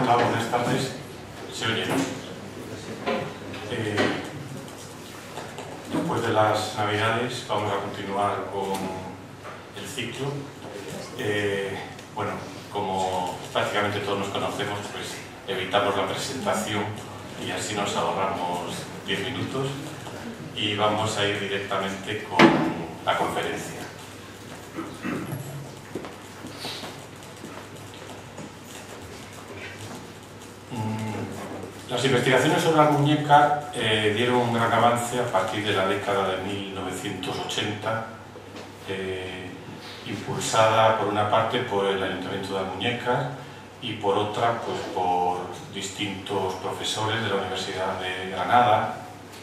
Hola, buenas tardes. ¿Se oye? Después de las Navidades vamos a continuar con el ciclo. Bueno, como prácticamente todos nos conocemos, pues evitamos la presentación y así nos ahorramos 10 minutos y vamos a ir directamente con la conferencia. Las investigaciones sobre la muñeca dieron un gran avance a partir de la década de 1980, impulsada por una parte por el Ayuntamiento de Almuñécar y por otra pues, por distintos profesores de la Universidad de Granada.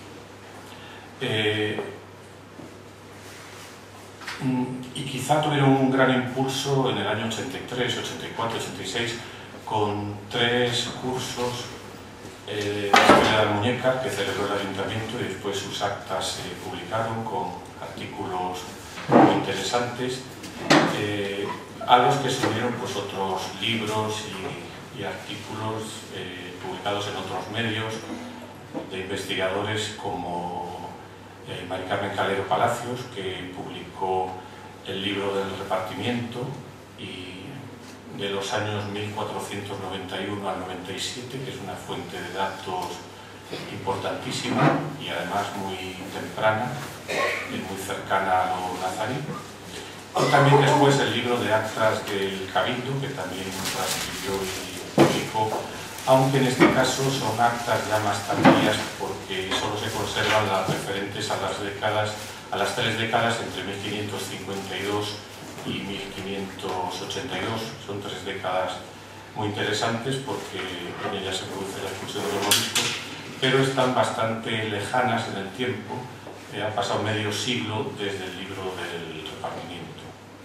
Y quizá tuvieron un gran impulso en el año 83, 84, 86 con 3 cursos de la historia de la muñeca que celebró el Ayuntamiento y después sus actas se publicaron con artículos muy interesantes, a los que se unieron pues, otros libros y artículos publicados en otros medios de investigadores como Mari Carmen Calero Palacios, que publicó el libro del repartimiento y de los años 1491 al 97, que es una fuente de datos importantísima y además muy temprana y muy cercana a lo nazarí. Y también después el libro de actas del Cabildo, que también transcribió y publicó, aunque en este caso son actas ya más tardías porque solo se conservan las referentes a las 3 décadas entre 1552 y 1582. Son 3 décadas muy interesantes porque en ellas se produce la expulsión de los moriscos, pero están bastante lejanas en el tiempo. Ha pasado medio siglo desde el libro del repartimiento.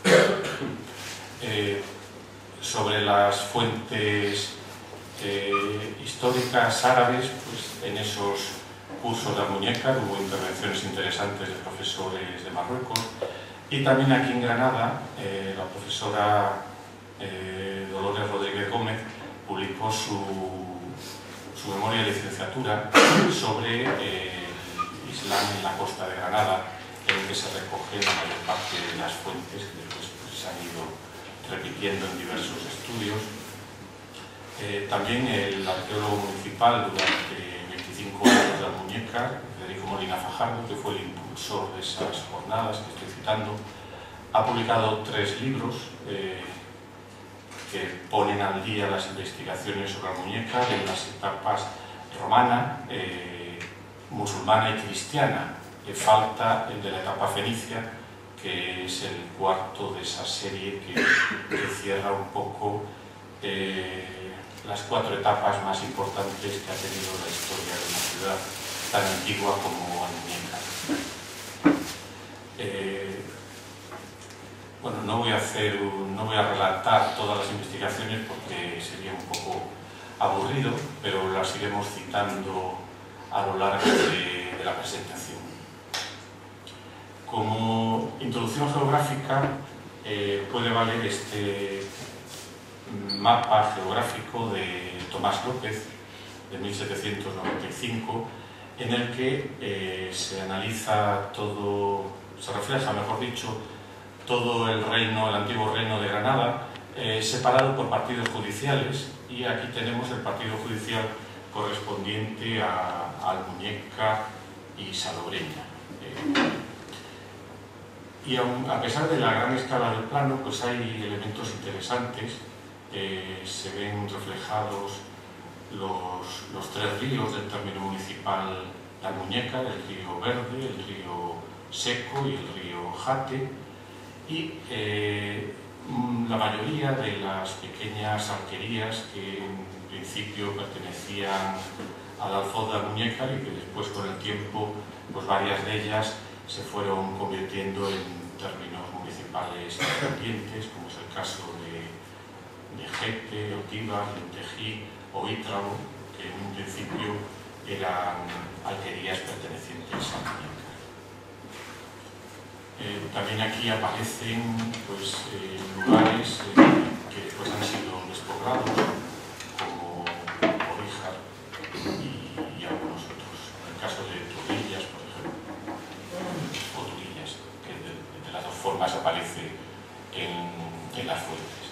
Sobre las fuentes históricas árabes, pues en esos cursos de Almuñécar hubo intervenciones interesantes de profesores de Marruecos. Y también aquí en Granada, la profesora Dolores Rodríguez Gómez publicó su memoria de licenciatura sobre el Islam en la costa de Granada, en el que se recoge la mayor parte de las fuentes que después pues, se han ido repitiendo en diversos estudios. También el arqueólogo municipal durante 25 años de Almuñécar, Federico Molina Fajardo, que fue el impulsor de esas jornadas que estoy citando, ha publicado 3 libros que ponen al día las investigaciones sobre Almuñécar en las etapas romana, musulmana y cristiana. Falta el de la etapa fenicia, que es el 4º de esa serie que cierra un poco las 4 etapas más importantes que ha tenido la historia de una ciudad tan antigua como Almuñécar. Bueno, no voy a relatar todas las investigaciones porque sería un poco aburrido, pero las iremos citando a lo largo de la presentación. Como introducción geográfica puede valer este mapa geográfico de Tomás López de 1795, en el que se analiza todo, se refleja, mejor dicho, todo el antiguo reino de Granada, separado por partidos judiciales, y aquí tenemos el partido judicial correspondiente a Almuñécar y Salobreña. Y a pesar de la gran escala del plano, pues hay elementos interesantes. Se ven reflejados los 3 ríos del término municipal de Almuñécar, el río Verde, el río Seco y el río Jate, y la mayoría de las pequeñas arquerías que en principio pertenecían al alfoz de Almuñécar y que después con el tiempo pues varias de ellas se fueron convirtiendo en términos municipales independientes, como es el caso de Gete, Otívar, Lentejí o Ítrabo, que en un principio eran alquerías pertenecientes a Almuñécar. También aquí aparecen pues, lugares que después han sido despoblados, como en las fuentes.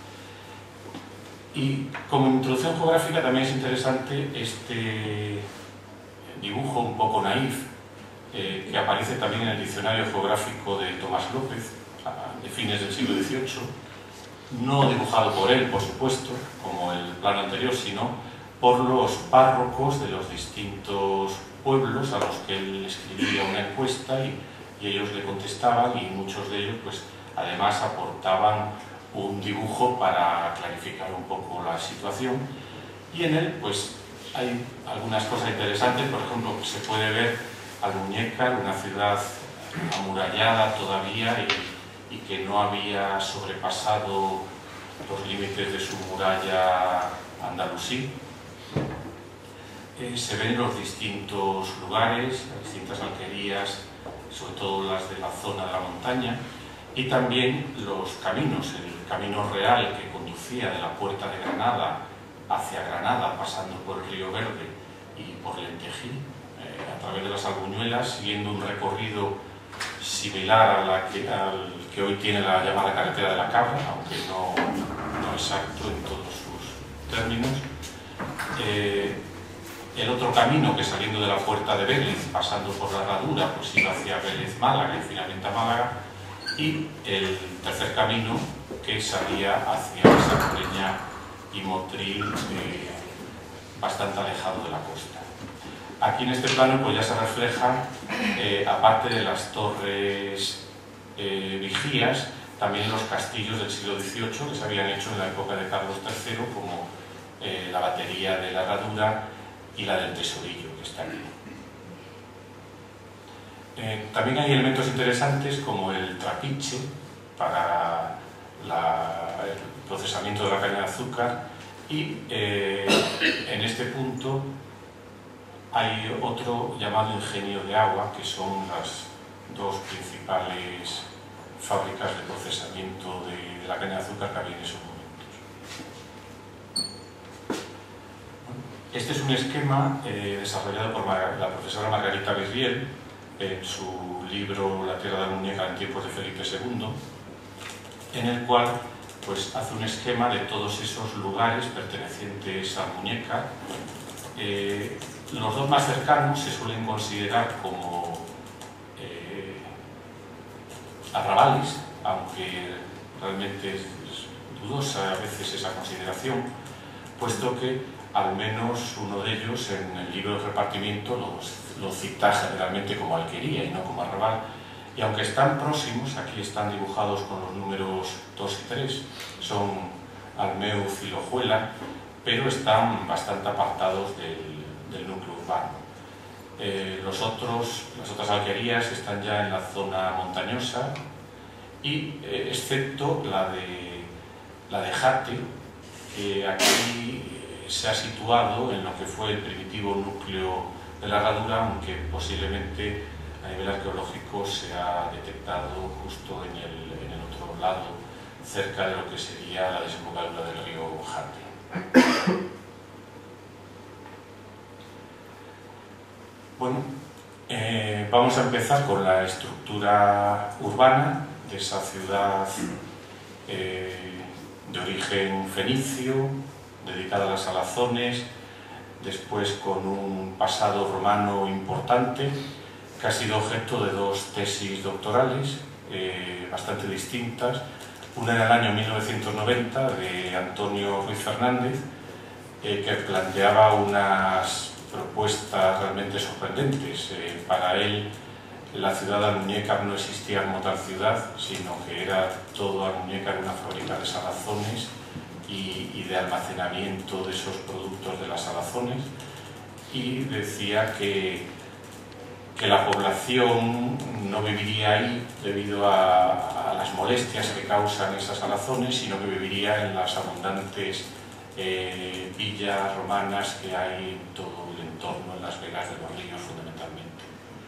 Y como introducción geográfica también es interesante este dibujo un poco naif que aparece también en el diccionario geográfico de Tomás López de fines del siglo XVIII, no dibujado por él, por supuesto, como el plano anterior, sino por los párrocos de los distintos pueblos a los que él escribía una encuesta y ellos le contestaban, y muchos de ellos pues además aportaban un dibujo para clarificar un poco la situación, y en él pues hay algunas cosas interesantes. Por ejemplo, se puede ver Almuñécar, una ciudad amurallada todavía y que no había sobrepasado los límites de su muralla andalusí. Se ven los distintos lugares, las distintas alquerías, sobre todo las de la zona de la montaña, y también los caminos, el camino real que conducía de la Puerta de Granada hacia Granada, pasando por el Río Verde y por Lentejí, a través de las Albuñuelas, siguiendo un recorrido similar al que hoy tiene la llamada carretera de la Cabra, aunque no exacto en todos sus términos. El otro camino, que saliendo de la Puerta de Vélez, pasando por la Herradura, pues iba hacia Vélez-Málaga y finalmente a Málaga, y el tercer camino, que salía hacia Santoreña y Motril, bastante alejado de la costa. Aquí en este plano pues ya se reflejan, aparte de las torres vigías, también los castillos del siglo XVIII que se habían hecho en la época de Carlos III, como la batería de la Herradura y la del Tesorillo, que está aquí. También hay elementos interesantes como el trapiche para el procesamiento de la caña de azúcar, y en este punto hay otro llamado ingenio de agua, que son las dos principales fábricas de procesamiento de la caña de azúcar que había en esos momentos. Este es un esquema desarrollado por la profesora Margarita Virriel en su libro La tierra de Almuñécar en tiempos de Felipe II, en el cual pues, hace un esquema de todos esos lugares pertenecientes a Almuñécar. Los dos más cercanos se suelen considerar como arrabales, aunque realmente es dudosa a veces esa consideración, puesto que al menos uno de ellos en el libro de repartimiento lo cita generalmente como alquería y no como arrabal, y aunque están próximos, aquí están dibujados con los números 2 y 3, son Almeuz y Lojuela, pero están bastante apartados del núcleo urbano. Las otras alquerías están ya en la zona montañosa, y excepto la de Jate, que aquí se ha situado en lo que fue el primitivo núcleo de la Herradura, aunque posiblemente a nivel arqueológico se ha detectado justo en el otro lado, cerca de lo que sería la desembocadura del río Jate. Bueno, vamos a empezar con la estructura urbana de esa ciudad de origen fenicio, dedicada a las salazones, después con un pasado romano importante, que ha sido objeto de dos tesis doctorales bastante distintas, una en el año 1990 de Antonio Ruiz Fernández, que planteaba unas propuestas realmente sorprendentes. Para él, la ciudad de Almuñécar no existía como tal ciudad, sino que era todo Almuñécar una fábrica de salazones y de almacenamiento de esos productos de las salazones, y decía que la población no viviría ahí debido a las molestias que causan esas salazones, sino que viviría en las abundantes villas romanas que hay en todo el entorno, en las vegas de los ríos fundamentalmente.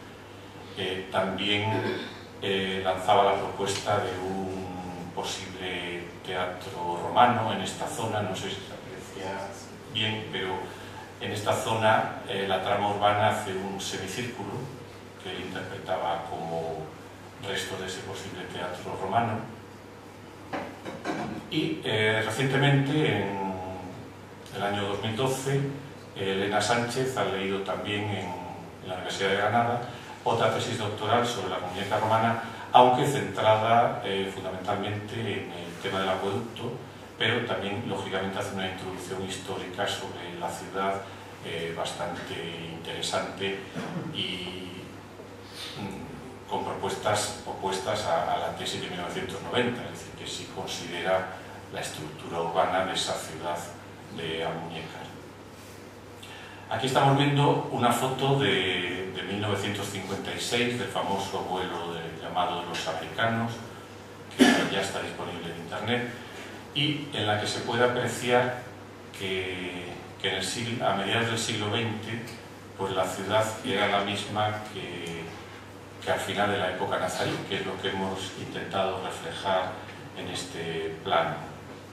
También lanzaba la propuesta de un posible teatro romano en esta zona, no sé si se aprecia bien, pero en esta zona la trama urbana hace un semicírculo que él interpretaba como restos de ese posible teatro romano. Y recientemente, en el año 2012, Elena Sánchez ha leído también en la Universidad de Granada otra tesis doctoral sobre la muñeca romana, aunque centrada fundamentalmente en el tema del acueducto, pero también, lógicamente, hace una introducción histórica sobre la ciudad bastante interesante y con propuestas opuestas a la tesis de 1990, es decir, que sí considera la estructura urbana de esa ciudad de Almuñécar. Aquí estamos viendo una foto de 1956 del famoso vuelo llamado de los americanos, que ya está disponible en internet, y en la que se puede apreciar que a mediados del siglo XX pues la ciudad era la misma que al final de la época nazarí, que es lo que hemos intentado reflejar en este plano.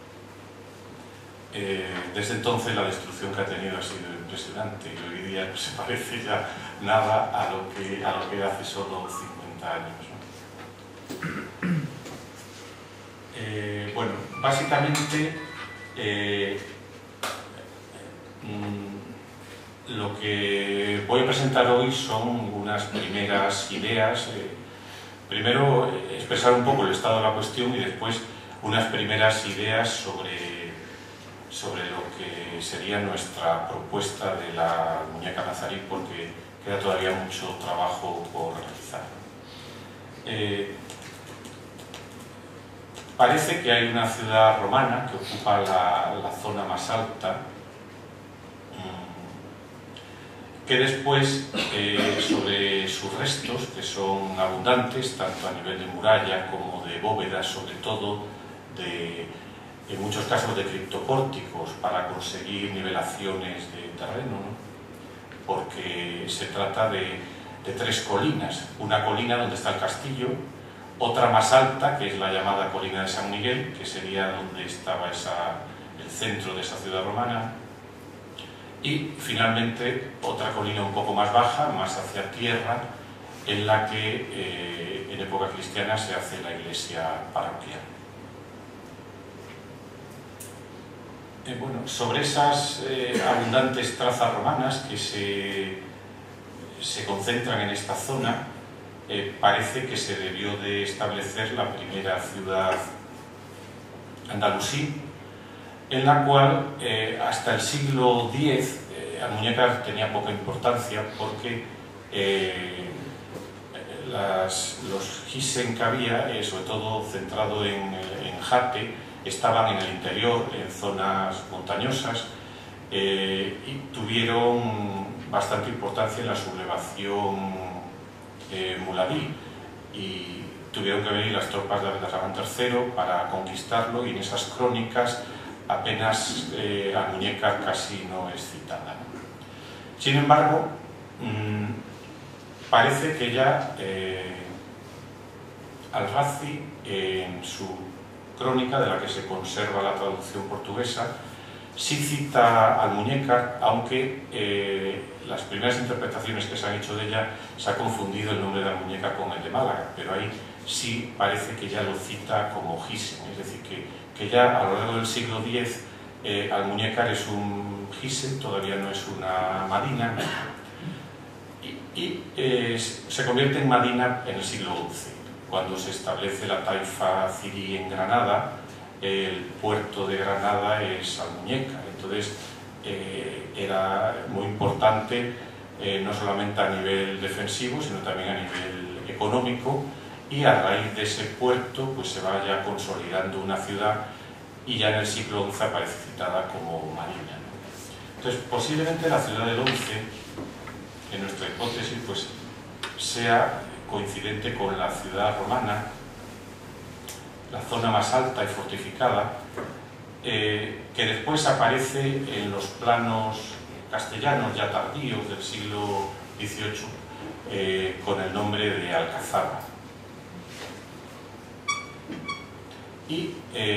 Desde entonces la destrucción que ha tenido ha sido impresionante y hoy día no se parece ya nada a lo que hace solo 50 años, ¿no? Bueno, básicamente lo que voy a presentar hoy son unas primeras ideas. Primero expresar un poco el estado de la cuestión y después unas primeras ideas sobre lo que sería nuestra propuesta de la muñeca nazarí, porque queda todavía mucho trabajo por realizar. Parece que hay una ciudad romana que ocupa la zona más alta, que después, sobre sus restos, que son abundantes, tanto a nivel de muralla como de bóvedas, sobre todo en muchos casos de criptopórticos, para conseguir nivelaciones de terreno, ¿no? Porque se trata de tres colinas. Una colina donde está el castillo, otra más alta, que es la llamada colina de San Miguel, que sería donde estaba el centro de esa ciudad romana, y finalmente otra colina un poco más baja, más hacia tierra, en la que en época cristiana se hace la iglesia parroquial. Bueno, sobre esas abundantes trazas romanas que se concentran en esta zona, parece que se debió de establecer la primera ciudad andalusí, en la cual hasta el siglo X Almuñécar tenía poca importancia, porque los gisen que había, sobre todo centrado en Jate, estaban en el interior, en zonas montañosas, y tuvieron bastante importancia en la sublevación muladí, y tuvieron que venir las tropas de Abderramán III para conquistarlo, y en esas crónicas apenas Almuñécar casi no es citada, ¿no? Sin embargo, parece que ya Alracci, en su crónica, de la que se conserva la traducción portuguesa, sí cita Almuñécar, aunque las primeras interpretaciones que se han hecho de ella se ha confundido el nombre de Almuñécar con el de Málaga, pero ahí sí parece que ya lo cita como Gisen, es decir, que ya a lo largo del siglo X Almuñécar es un Gisen, todavía no es una Madina, y se convierte en Madina en el siglo XI, cuando se establece la taifa cirí en Granada. El puerto de Granada es Almuñécar, entonces era muy importante, no solamente a nivel defensivo, sino también a nivel económico, y a raíz de ese puerto pues se va ya consolidando una ciudad, y ya en el siglo XI aparece citada como Marina, ¿no? Entonces, posiblemente la ciudad del XI, en nuestra hipótesis, pues sea coincidente con la ciudad romana, la zona más alta y fortificada, que después aparece en los planos castellanos ya tardíos del siglo XVIII con el nombre de Alcazaba. Y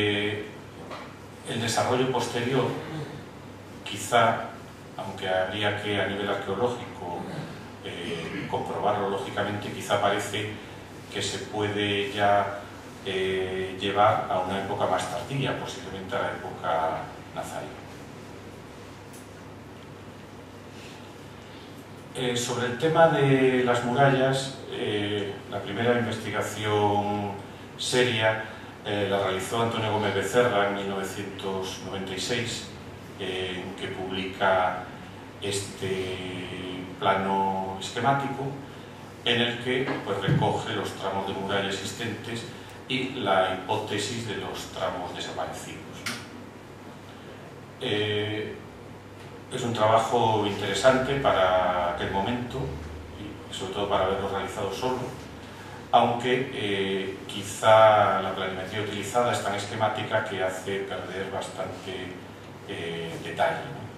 el desarrollo posterior, quizá, aunque habría que a nivel arqueológico comprobarlo lógicamente, quizá parece que se puede ya llevar a una época más tardía, posiblemente a la época nazarí. Sobre el tema de las murallas, la primera investigación seria la realizó Antonio Gómez Becerra en 1996, que publica este plano esquemático en el que pues, recoge los tramos de muralla existentes y la hipótesis de los tramos desaparecidos. Es un trabajo interesante para aquel momento y sobre todo para haberlo realizado solo, aunque quizá la planimetría utilizada es tan esquemática que hace perder bastante detalle,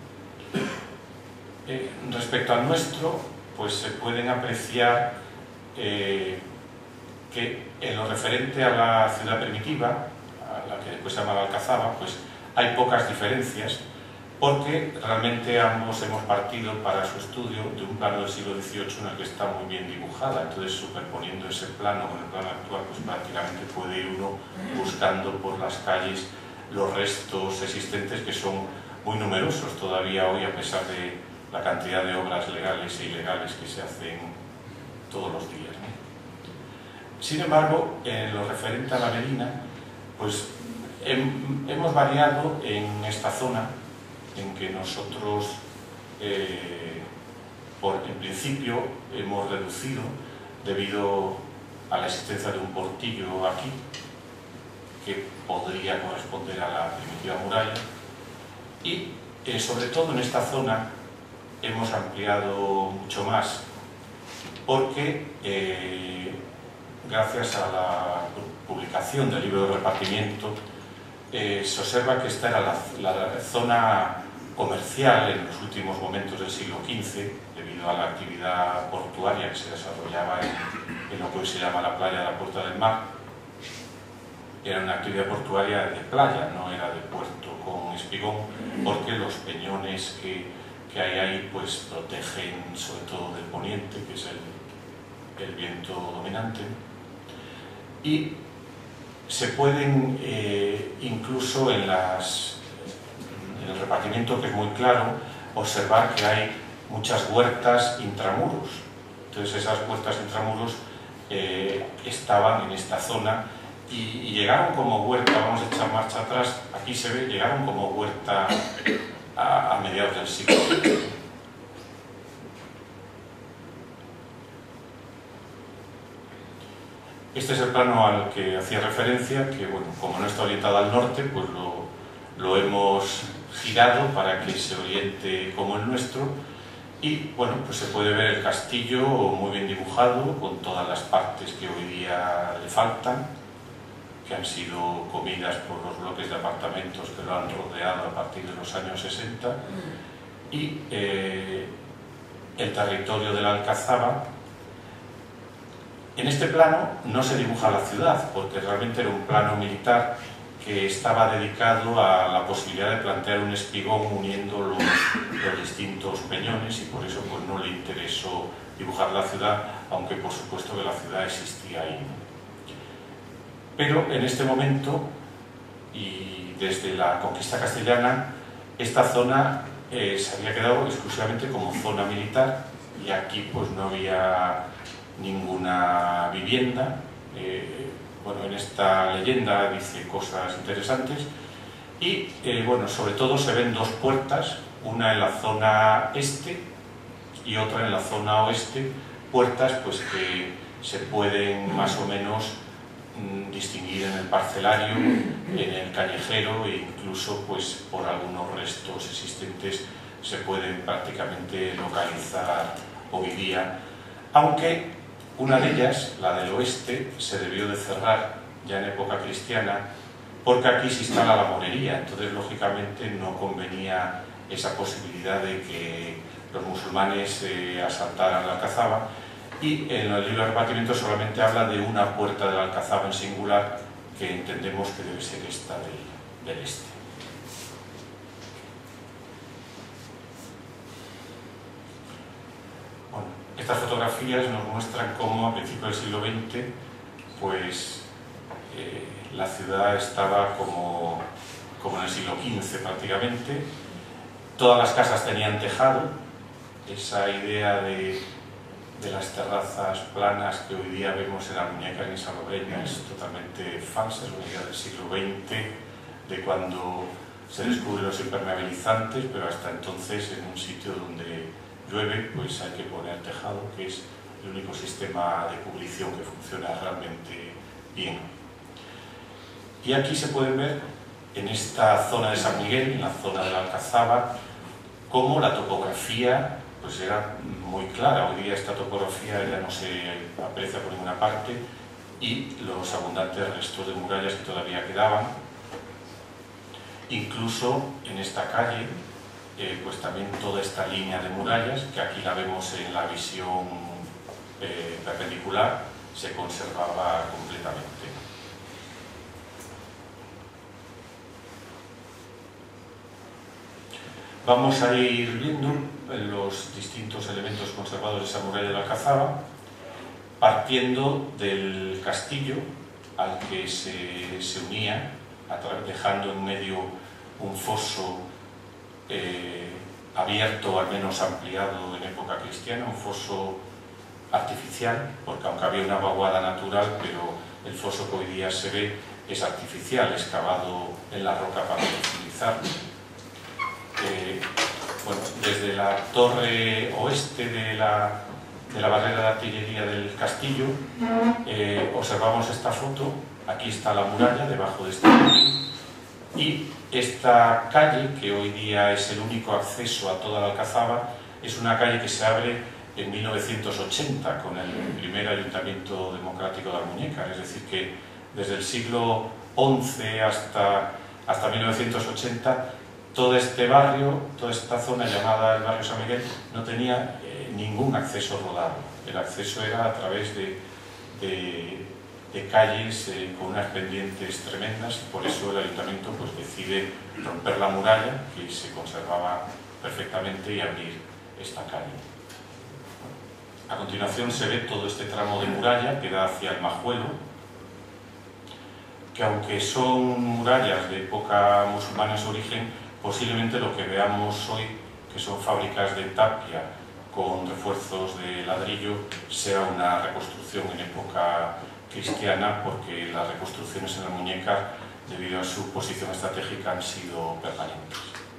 ¿no? Respecto al nuestro, pues se pueden apreciar que en lo referente a la ciudad primitiva, a la que después se llama Alcazaba, pues hay pocas diferencias, porque realmente ambos hemos partido para su estudio de un plano del siglo XVIII en el que está muy bien dibujada. Entonces, superponiendo ese plano con el plano actual, pues prácticamente puede ir uno buscando por las calles los restos existentes, que son muy numerosos todavía hoy, a pesar de la cantidad de obras legales e ilegales que se hacen todos los días, ¿no? Sin embargo, en lo referente a la Medina, pues hemos variado en esta zona, en que nosotros, en principio, hemos reducido debido a la existencia de un portillo aquí, que podría corresponder a la primitiva muralla, y sobre todo en esta zona hemos ampliado mucho más, porque gracias a la publicación del libro de repartimiento se observa que esta era la zona comercial en los últimos momentos del siglo XV, debido a la actividad portuaria que se desarrollaba en lo que hoy se llama la playa de la Puerta del Mar. Era una actividad portuaria de playa, no era de puerto con espigón, porque los peñones que hay ahí pues protegen sobre todo del poniente, que es el viento dominante, y se pueden incluso en el repartimiento, que es muy claro, observar que hay muchas huertas intramuros. Entonces esas huertas intramuros estaban en esta zona y llegaron como huerta, vamos a echar marcha atrás, aquí se ve, llegaron como huerta a mediados del siglo XX. Este es el plano al que hacía referencia, que bueno, como no está orientado al norte, pues lo hemos girado para que se oriente como el nuestro, y bueno, pues se puede ver el castillo muy bien dibujado, con todas las partes que hoy día le faltan, que han sido comidas por los bloques de apartamentos que lo han rodeado a partir de los años 60, y el territorio de la Alcazaba. En este plano no se dibuja la ciudad, porque realmente era un plano militar que estaba dedicado a la posibilidad de plantear un espigón uniendo los distintos peñones, y por eso pues, no le interesó dibujar la ciudad, aunque por supuesto que la ciudad existía ahí. Pero en este momento, y desde la conquista castellana, esta zona se había quedado exclusivamente como zona militar, y aquí pues no había ninguna vivienda. Bueno, en esta leyenda dice cosas interesantes, y bueno, sobre todo se ven dos puertas, una en la zona este y otra en la zona oeste, puertas pues que se pueden más o menos distinguir en el parcelario, en el callejero, e incluso pues por algunos restos existentes se pueden prácticamente localizar hoy día, aunque una de ellas, la del oeste, se debió de cerrar ya en época cristiana, porque aquí se instala la monería. Entonces lógicamente no convenía esa posibilidad de que los musulmanes asaltaran la Alcazaba, y en el libro de repartimiento solamente habla de una puerta de la Alcazaba en singular, que entendemos que debe ser esta del este. Bueno, estas fotografías nos muestran cómo a principios del siglo XX pues, la ciudad estaba como en el siglo XV prácticamente. Todas las casas tenían tejado. Esa idea de las terrazas planas que hoy día vemos en Almuñécar y en Salobreña es totalmente falsa, es una idea del siglo XX, de cuando se descubren los impermeabilizantes, pero hasta entonces en un sitio donde llueve pues hay que poner tejado, que es el único sistema de cubrición que funciona realmente bien. Y aquí se puede ver, en esta zona de San Miguel, en la zona de la Alcazaba, cómo la topografía pues era muy clara. Hoy día esta topografía ya no se aprecia por ninguna parte, y los abundantes restos de murallas que todavía quedaban. Incluso en esta calle, pues también toda esta línea de murallas, que aquí la vemos en la visión perpendicular, se conservaba completamente. Vamos a ir viendo los distintos elementos conservados de esa muralla de la Alcazaba, partiendo del castillo al que se unía, dejando en medio un foso abierto, al menos ampliado en época cristiana, un foso artificial, porque aunque había una vaguada natural, pero el foso que hoy día se ve es artificial, excavado en la roca para utilizarlo. Bueno, desde la torre oeste de la barrera de artillería del castillo observamos esta foto. Aquí está la muralla debajo de este jardín, y esta calle, que hoy día es el único acceso a toda la Alcazaba, es una calle que se abre en 1980 con el primer ayuntamiento democrático de Almuñécar. Es decir, que desde el siglo XI hasta 1980 todo este barrio, toda esta zona llamada el barrio San Miguel, no tenía ningún acceso rodado. El acceso era a través de calles con unas pendientes tremendas, y por eso el ayuntamiento pues decide romper la muralla, que se conservaba perfectamente, y abrir esta calle. A continuación se ve todo este tramo de muralla que da hacia el Majuelo, que aunque son murallas de época musulmana en su origen, posiblemente lo que veamos hoy, que son fábricas de tapia con refuerzos de ladrillo, sea una reconstrucción en época cristiana, porque las reconstrucciones en Almuñécar, debido a su posición estratégica, han sido permanentes.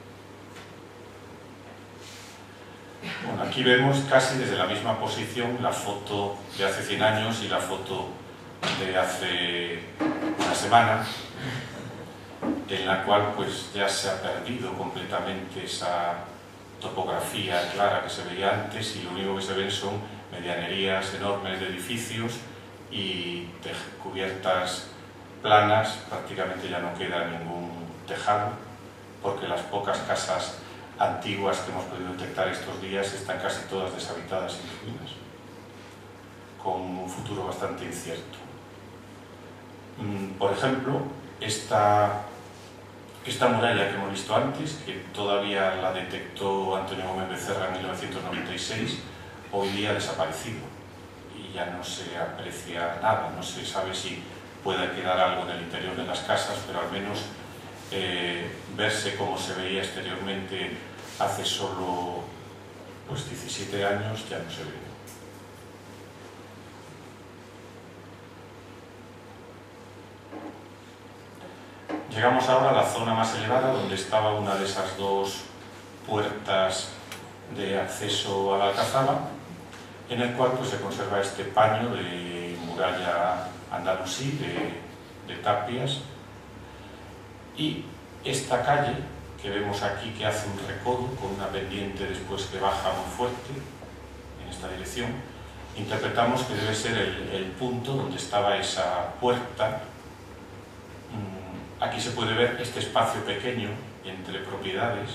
Bueno, aquí vemos casi desde la misma posición la foto de hace 100 años y la foto de hace una semana, en la cual pues ya se ha perdido completamente esa topografía clara que se veía antes, y lo único que se ven son medianerías enormes de edificios y cubiertas planas. Prácticamente ya no queda ningún tejado, porque las pocas casas antiguas que hemos podido detectar estos días están casi todas deshabitadas y en ruinas, con un futuro bastante incierto. Por ejemplo, esta muralla que hemos visto antes, que todavía la detectó Antonio Gómez Becerra en 1996, hoy día ha desaparecido y ya no se aprecia nada. No se sabe si puede quedar algo en el interior de las casas, pero al menos verse como se veía exteriormente hace solo pues 17 años ya no se ve. Llegamos ahora a la zona más elevada, donde estaba una de esas dos puertas de acceso a la Alcazaba, en el cual pues, se conserva este paño de muralla andalusí, de tapias, y esta calle que vemos aquí, que hace un recodo con una pendiente después que baja muy fuerte en esta dirección, interpretamos que debe ser el punto donde estaba esa puerta. Aquí se puede ver este espacio pequeño entre propiedades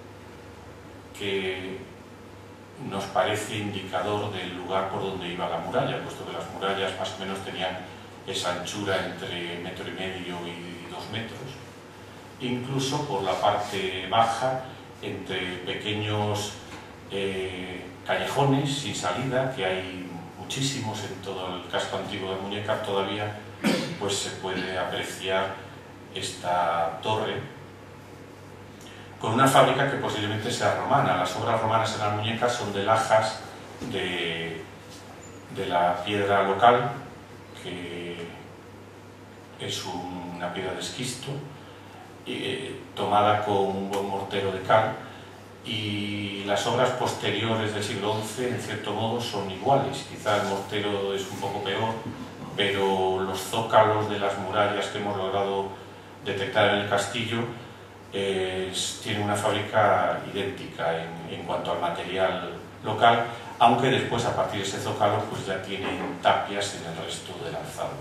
que nos parece indicador del lugar por donde iba la muralla, puesto que las murallas más o menos tenían esa anchura entre 1,5 metros y 2 metros. Incluso por la parte baja, entre pequeños callejones sin salida, que hay muchísimos en todo el casco antiguo de Almuñécar todavía, pues se puede apreciar esta torre con una fábrica que posiblemente sea romana. Las obras romanas en Almuñécar son de lajas de la piedra local, que es una piedra de esquisto, tomada con un buen mortero de cal, y las obras posteriores del siglo XI en cierto modo son iguales. Quizá el mortero es un poco peor, pero los zócalos de las murallas que hemos logrado detectar en el castillo tienen una fábrica idéntica en cuanto al material local, aunque después, a partir de ese zócalo, pues ya tienen tapias en el resto del alzado.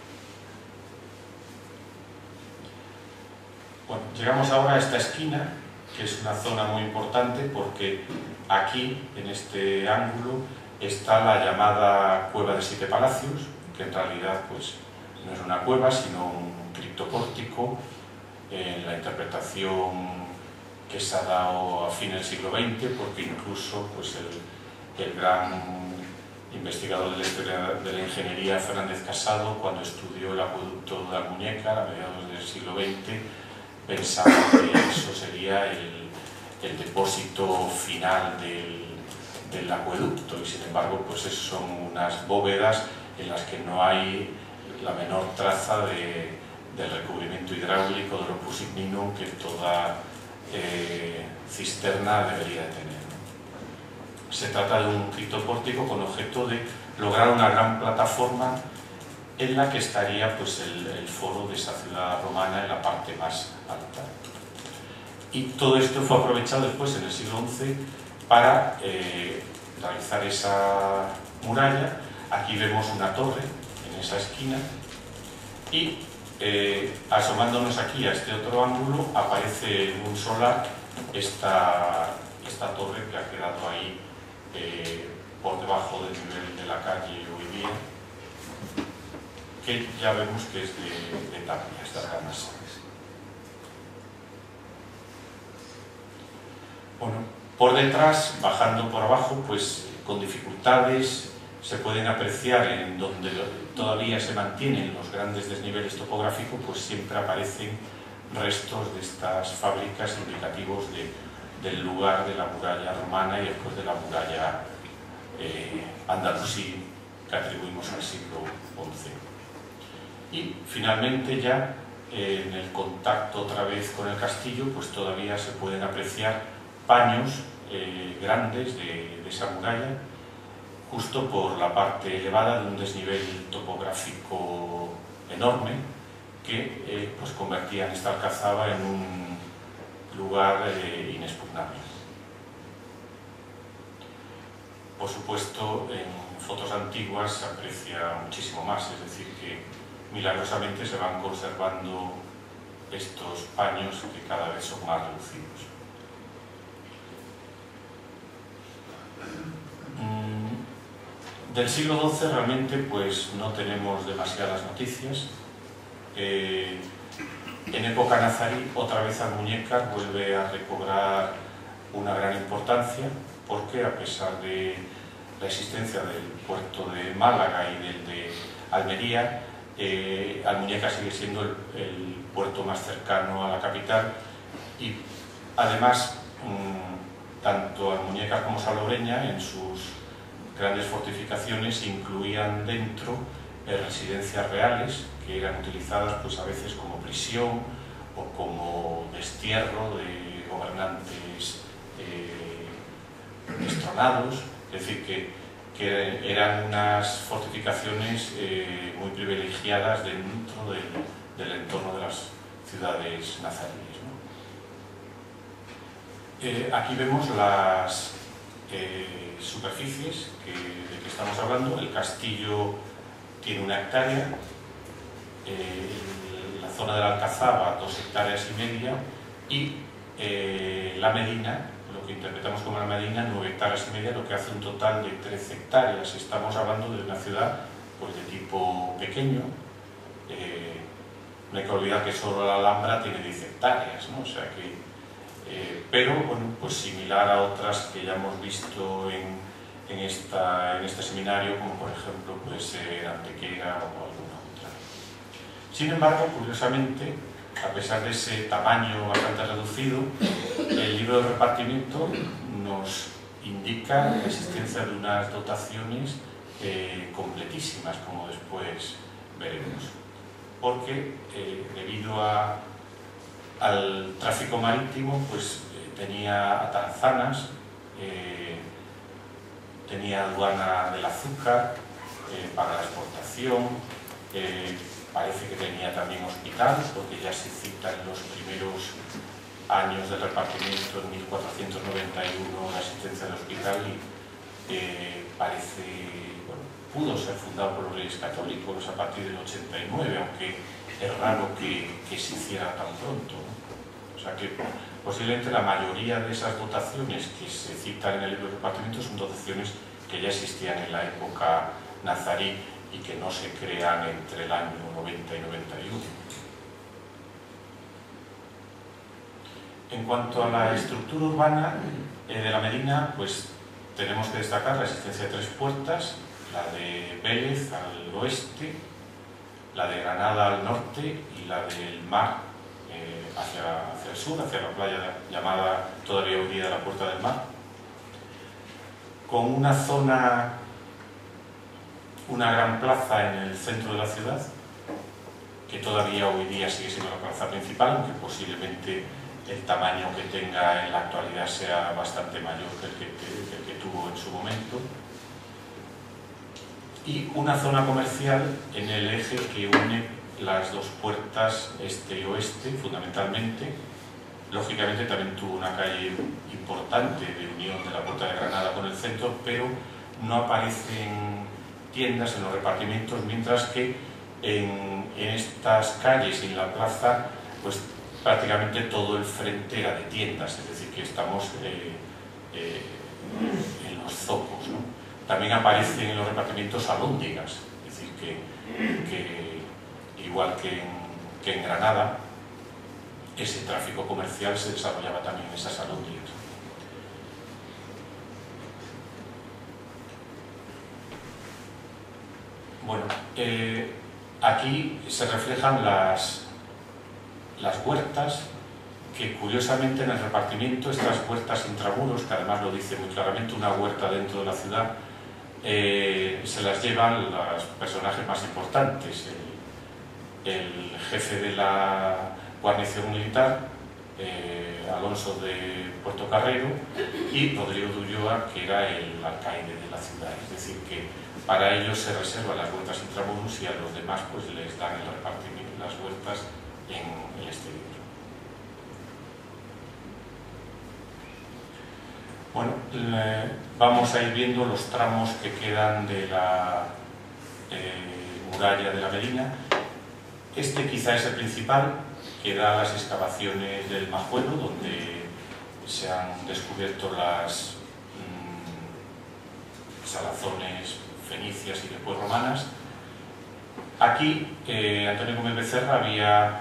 Bueno, llegamos ahora a esta esquina, que es una zona muy importante porque aquí, en este ángulo, está la llamada Cueva de Siete Palacios, que en realidad pues, no es una cueva, sino un criptopórtico, en la interpretación que se ha dado a fin del siglo XX, porque incluso pues, el gran investigador de la historia de la ingeniería, Fernández Casado, cuando estudió el acueducto de Almuñécar a mediados del siglo XX, pensaba que eso sería el depósito final del acueducto, y sin embargo pues son unas bóvedas en las que no hay la menor traza del recubrimiento hidráulico, del opus ignimum que toda cisterna debería de tener. Se trata de un criptopórtico con objeto de lograr una gran plataforma en la que estaría pues, el foro de esa ciudad romana en la parte más alta. Y todo esto fue aprovechado después, en el siglo XI, para realizar esa muralla. Aquí vemos una torre en esa esquina y asomándonos aquí a este otro ángulo aparece en un solar esta torre que ha quedado ahí por debajo del nivel de la calle hoy día, que ya vemos que es de tapia, estas ganas. Bueno, por detrás, bajando por abajo, pues con dificultades se pueden apreciar en donde todavía se mantienen los grandes desniveles topográficos, pues siempre aparecen restos de estas fábricas indicativos del lugar de la muralla romana y después de la muralla andalusí que atribuimos al siglo XI. Y finalmente ya en el contacto otra vez con el castillo, pues todavía se pueden apreciar paños grandes de esa muralla, justo por la parte elevada de un desnivel topográfico enorme que pues convertían esta alcazaba en un lugar inexpugnable. Por supuesto, en fotos antiguas se aprecia muchísimo más, es decir, que milagrosamente se van conservando estos paños que cada vez son más reducidos. Del siglo XII realmente pues no tenemos demasiadas noticias. En época nazarí otra vez Almuñécar vuelve a recobrar una gran importancia, porque a pesar de la existencia del puerto de Málaga y del de Almería, Almuñécar sigue siendo el puerto más cercano a la capital, y además tanto Almuñécar como Salobreña en sus grandes fortificaciones incluían dentro residencias reales que eran utilizadas pues a veces como prisión o como destierro de gobernantes destronados, es decir, que eran unas fortificaciones muy privilegiadas dentro del entorno de las ciudades nazaríes, ¿no? Aquí vemos las superficies de que estamos hablando. El castillo tiene 1 hectárea, la zona de la Alcazaba 2,5 hectáreas, y la Medina, lo que interpretamos como la Medina, 9,5 hectáreas, lo que hace un total de 13 hectáreas. Estamos hablando de una ciudad pues, de tipo pequeño. No hay que olvidar que solo la Alhambra tiene 10 hectáreas, ¿no? O sea que, pero bueno, pues similar a otras que ya hemos visto en este seminario, como por ejemplo puede ser Antequera o alguna otra. Sin embargo, curiosamente, a pesar de ese tamaño bastante reducido, el libro de repartimiento nos indica la existencia de unas dotaciones completísimas, como después veremos, porque debido al tráfico marítimo, pues tenía atanzanas, tenía aduana del azúcar para la exportación, parece que tenía también hospital, porque ya se cita en los primeros años del repartimiento, en 1491, la existencia del hospital, y parece, bueno, pudo ser fundado por los Reyes Católicos a partir del 89, aunque es raro que se hiciera tan pronto, ¿no? O sea que posiblemente la mayoría de esas dotaciones que se citan en el libro de repartimiento son dotaciones que ya existían en la época nazarí y que no se crean entre el año 90 y 91. En cuanto a la estructura urbana de la Medina, pues tenemos que destacar la existencia de 3 puertas, la de Vélez al oeste, la de Granada al norte y la del mar hacia el sur, hacia la playa llamada todavía hoy día la Puerta del Mar, con una zona, una gran plaza en el centro de la ciudad, que todavía hoy día sigue siendo la plaza principal, aunque posiblemente el tamaño que tenga en la actualidad sea bastante mayor que el que tuvo en su momento, y una zona comercial en el eje que une las 2 puertas este y oeste, fundamentalmente. Lógicamente también tuvo una calle importante de unión de la Puerta de Granada con el centro, pero no aparecen tiendas en los repartimientos, mientras que en estas calles y en la plaza, pues prácticamente todo el frente era de tiendas, es decir, que estamos en los zocos, ¿no? También aparecen en los repartimientos alhóndigas, es decir, que igual que en Granada, ese tráfico comercial se desarrollaba también en esas alhóndigas. Bueno, aquí se reflejan las huertas, que curiosamente en el repartimiento, estas huertas intramuros, que además lo dice muy claramente, una huerta dentro de la ciudad, se las llevan los personajes más importantes, el jefe de la guarnición militar, Alonso de Puertocarrero, y Rodrigo de Ulloa, que era el alcaide de la ciudad. Es decir, que para ellos se reservan las huertas intramuros y a los demás pues les dan el repartimiento, las huertas en el exterior. Bueno, vamos a ir viendo los tramos que quedan de la muralla de la Medina. Este quizá es el principal, que da las excavaciones del Majuelo, donde se han descubierto las salazones fenicias y después romanas. Aquí Antonio Gómez Becerra había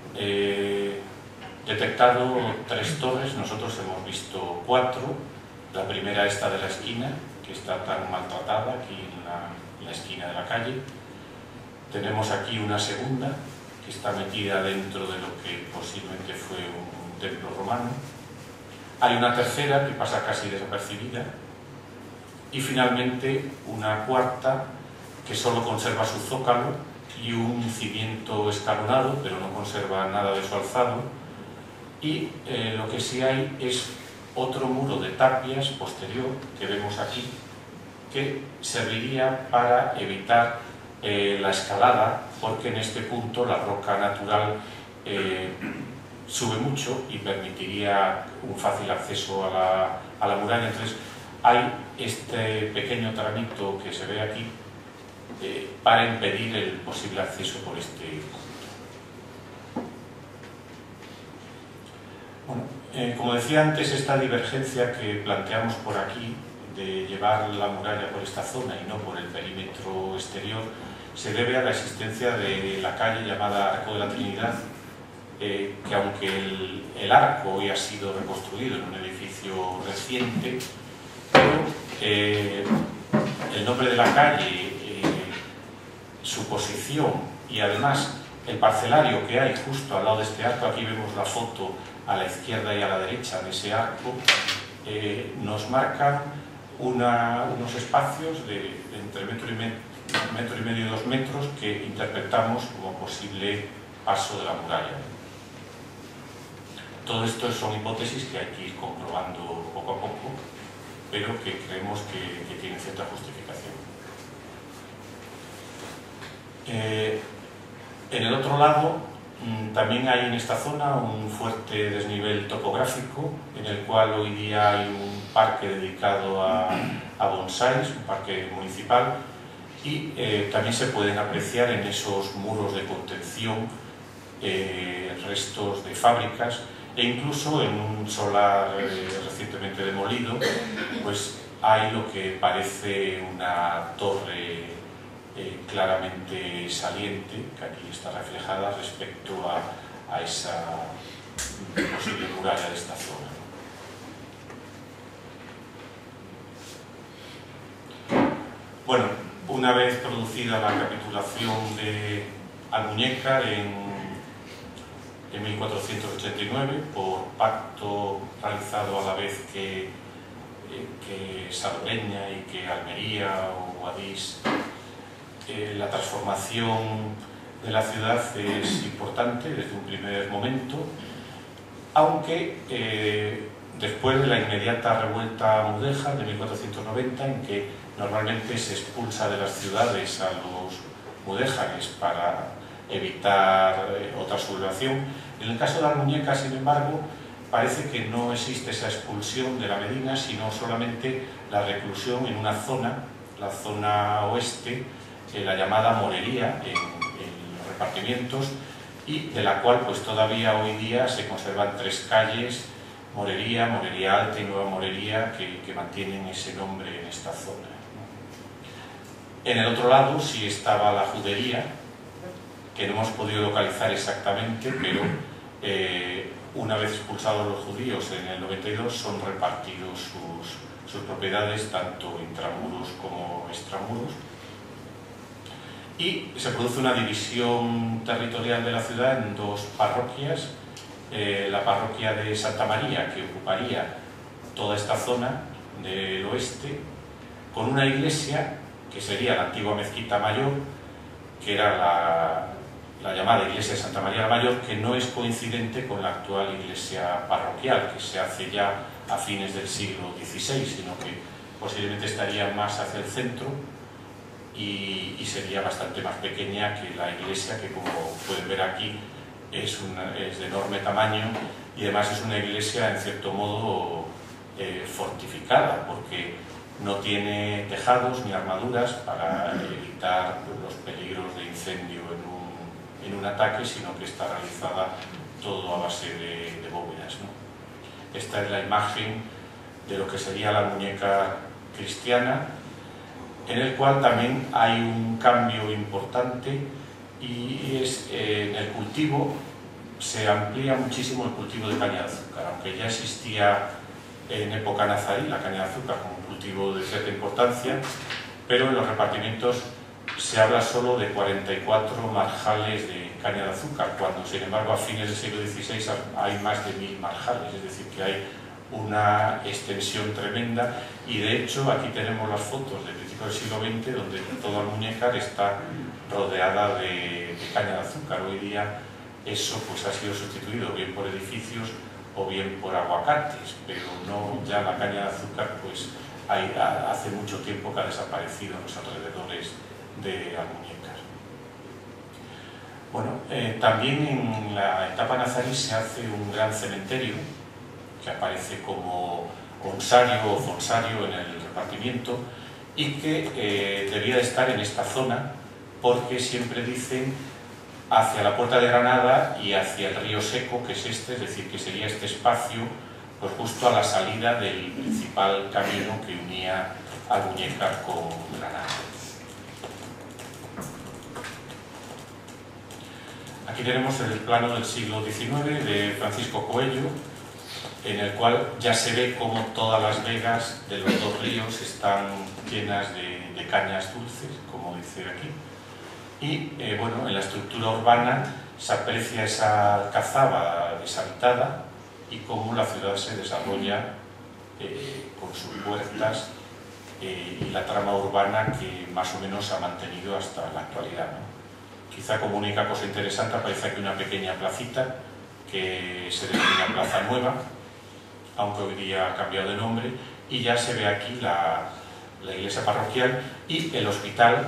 detectado 3 torres, nosotros hemos visto 4. La primera, esta de la esquina, que está tan maltratada aquí en la esquina de la calle. Tenemos aquí una segunda, que está metida dentro de lo que posiblemente fue un templo romano. Hay una tercera que pasa casi desapercibida. Y finalmente una cuarta que solo conserva su zócalo y un cimiento escalonado, pero no conserva nada de su alzado. Y lo que sí hay es otro muro de tapias posterior, que vemos aquí, que serviría para evitar la escalada, porque en este punto la roca natural sube mucho y permitiría un fácil acceso a la muralla. Entonces hay este pequeño tramito que se ve aquí para impedir el posible acceso por este punto. Bueno, como decía antes, esta divergencia que planteamos por aquí de llevar la muralla por esta zona y no por el perímetro exterior se debe a la existencia de la calle llamada Arco de la Trinidad, que aunque el arco hoy ha sido reconstruido en un edificio reciente, pero el nombre de la calle, su posición y además El parcelario que hay justo al lado de este arco, aquí vemos la foto a la izquierda y a la derecha de ese arco, nos marca unos espacios de entre metro y medio y 2 metros que interpretamos como posible paso de la muralla. Todo esto son hipótesis que hay que ir comprobando poco a poco, pero que creemos que tienen cierta justificación. En el otro lado, también hay en esta zona un fuerte desnivel topográfico, en el cual hoy día hay un parque dedicado a bonsáis, un parque municipal, y también se pueden apreciar en esos muros de contención restos de fábricas, e incluso en un solar recientemente demolido, pues hay lo que parece una torre claramente saliente, que aquí está reflejada respecto a esa posible muralla de esta zona. Bueno, una vez producida la capitulación de Almuñécar en 1489, por pacto realizado a la vez que Salobreña y que Almería o Guadix, la transformación de la ciudad es importante desde un primer momento, aunque después de la inmediata revuelta mudéjar de 1490, en que normalmente se expulsa de las ciudades a los mudéjares para evitar otra sublevación. En el caso de Almuñécar, sin embargo, parece que no existe esa expulsión de la Medina, sino solamente la reclusión en una zona, la zona oeste, la llamada Morería, en los repartimientos, y de la cual pues todavía hoy día se conservan 3 calles, Morería, Morería Alta y Nueva Morería, que mantienen ese nombre en esta zona. En el otro lado sí estaba la judería, que no hemos podido localizar exactamente, pero una vez expulsados los judíos en el 92 son repartidos sus propiedades, tanto intramuros como extramuros, y se produce una división territorial de la ciudad en 2 parroquias. La parroquia de Santa María, que ocuparía toda esta zona del oeste, con una iglesia que sería la antigua mezquita mayor, que era la llamada iglesia de Santa María la Mayor, que no es coincidente con la actual iglesia parroquial, que se hace ya a fines del siglo XVI, sino que posiblemente estaría más hacia el centro y sería bastante más pequeña que la iglesia, que como pueden ver aquí es de enorme tamaño, y además es una iglesia en cierto modo fortificada, porque no tiene tejados ni armaduras para evitar los peligros de incendio en un ataque, sino que está realizada todo a base de bóvedas, ¿no? Esta es la imagen de lo que sería la muñeca cristiana, en el cual también hay un cambio importante, y es en el cultivo. Se amplía muchísimo el cultivo de caña de azúcar, aunque ya existía en época nazarí la caña de azúcar como un cultivo de cierta importancia, pero en los repartimientos se habla solo de 44 marjales de caña de azúcar, cuando sin embargo a fines del siglo XVI hay más de 1000 marjales, es decir, que hay una extensión tremenda. Y de hecho aquí tenemos las fotos de principios del siglo XX, donde toda Almuñécar está rodeada de caña de azúcar. Hoy día eso pues ha sido sustituido bien por edificios o bien por aguacates, pero no, ya la caña de azúcar pues hace mucho tiempo que ha desaparecido en los alrededores de Almuñécar. Bueno, también en la etapa nazarí se hace un gran cementerio que aparece como onsario o fonsario en el repartimiento, y que debía de estar en esta zona, porque siempre dicen hacia la Puerta de Granada y hacia el río Seco, que es este, es decir, que sería este espacio pues justo a la salida del principal camino que unía Almuñécar con Granada. Aquí tenemos el plano del siglo XIX de Francisco Coello, en el cual ya se ve cómo todas las vegas de los 2 ríos están llenas de cañas dulces, como dice aquí, Y bueno, en la estructura urbana se aprecia esa alcazaba deshabitada y cómo la ciudad se desarrolla con sus puertas y la trama urbana que más o menos ha mantenido hasta la actualidad, ¿no? Quizá como única cosa interesante aparece aquí una pequeña placita que se denomina Plaza Nueva, aunque hoy día ha cambiado de nombre, y ya se ve aquí la iglesia parroquial y el hospital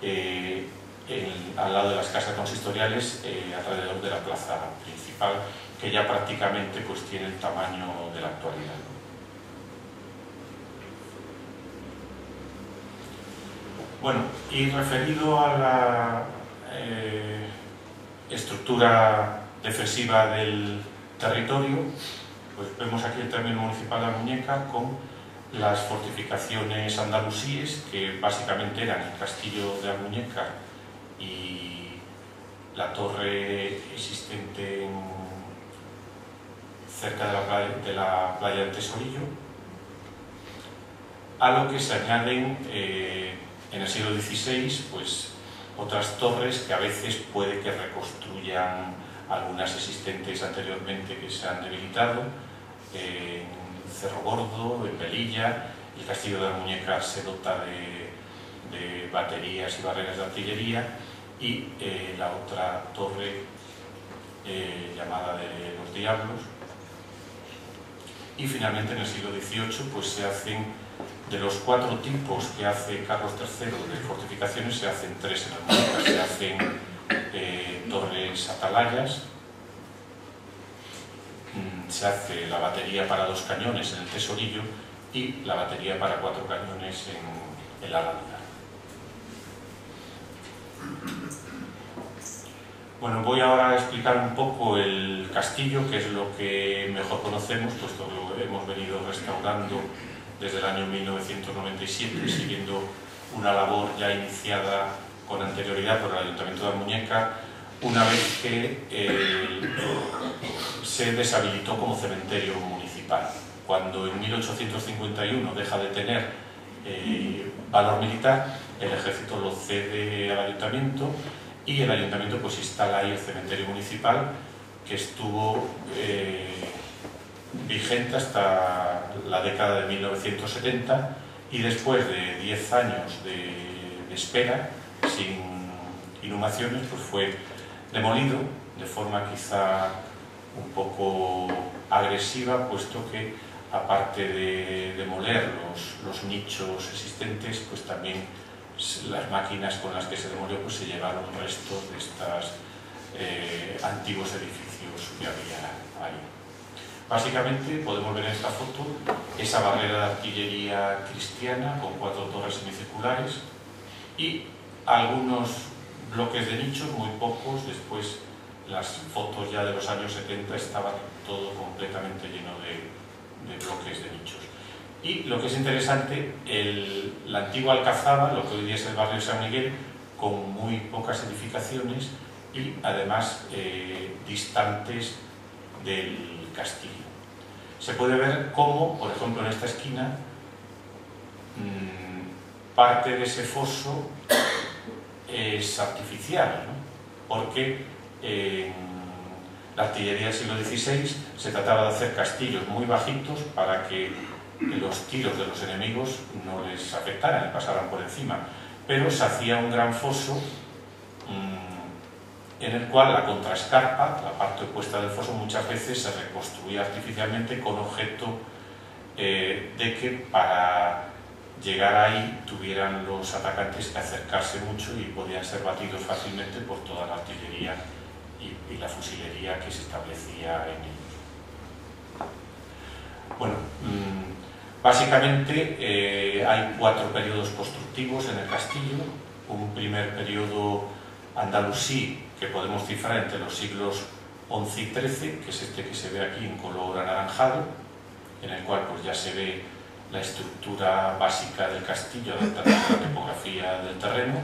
al lado de las casas consistoriales, alrededor de la plaza principal, que ya prácticamente pues tiene el tamaño de la actualidad. Bueno, y referido a la estructura defensiva del territorio, pues vemos aquí el término municipal de Almuñécar con las fortificaciones andalusíes, que básicamente eran el castillo de Almuñécar y la torre existente cerca de la playa del Tesorillo, a lo que se añaden en el siglo XVI pues, otras torres que a veces puede que reconstruyan algunas existentes anteriormente que se han debilitado, en Cerro Gordo, en Velilla. El castillo de Almuñécar se dota de baterías y barreras de artillería, y la otra torre llamada de los Diablos. Y finalmente en el siglo XVIII pues, se hacen, de los 4 tipos que hace Carlos III de fortificaciones, se hacen 3 en Almuñécar. Se hacen torres atalayas, se hace la batería para 2 cañones en el Tesorillo y la batería para 4 cañones en la Alameda. Bueno, voy ahora a explicar un poco el castillo, que es lo que mejor conocemos, puesto que lo hemos venido restaurando desde el año 1997, siguiendo una labor ya iniciada con anterioridad por el Ayuntamiento de Almuñécar, una vez que se deshabilitó como cementerio municipal. Cuando en 1851 deja de tener valor militar, el ejército lo cede al Ayuntamiento y el Ayuntamiento pues instala ahí el cementerio municipal, que estuvo vigente hasta la década de 1970, y después de 10 años de espera, sin inhumaciones, pues fue demolido de forma quizá un poco agresiva, puesto que aparte de demoler los nichos existentes, pues también las máquinas con las que se demolió pues se llevaron restos de estos antiguos edificios que había ahí. Básicamente podemos ver en esta foto esa barrera de artillería cristiana con 4 torres semicirculares y algunos bloques de nichos, muy pocos. Después las fotos ya de los años 70 estaban todo completamente lleno de bloques de nichos. Y lo que es interesante, la antigua Alcazaba, lo que hoy día es el barrio de San Miguel, con muy pocas edificaciones y además distantes del castillo. Se puede ver cómo, por ejemplo, en esta esquina, parte de ese foso es artificial, ¿no? Porque la artillería del siglo XVI se trataba de hacer castillos muy bajitos para que los tiros de los enemigos no les afectaran y pasaran por encima, pero se hacía un gran foso en el cual la contraescarpa, la parte opuesta del foso, muchas veces se reconstruía artificialmente con objeto de que para llegar ahí tuvieran los atacantes que acercarse mucho y podían ser batidos fácilmente por toda la artillería y la fusilería que se establecía en ellos. Bueno, básicamente hay 4 periodos constructivos en el castillo. Un primer periodo andalusí que podemos cifrar entre los siglos XI y XIII, que es este que se ve aquí en color anaranjado, en el cual pues ya se ve la estructura básica del castillo adaptada a la topografía del terreno.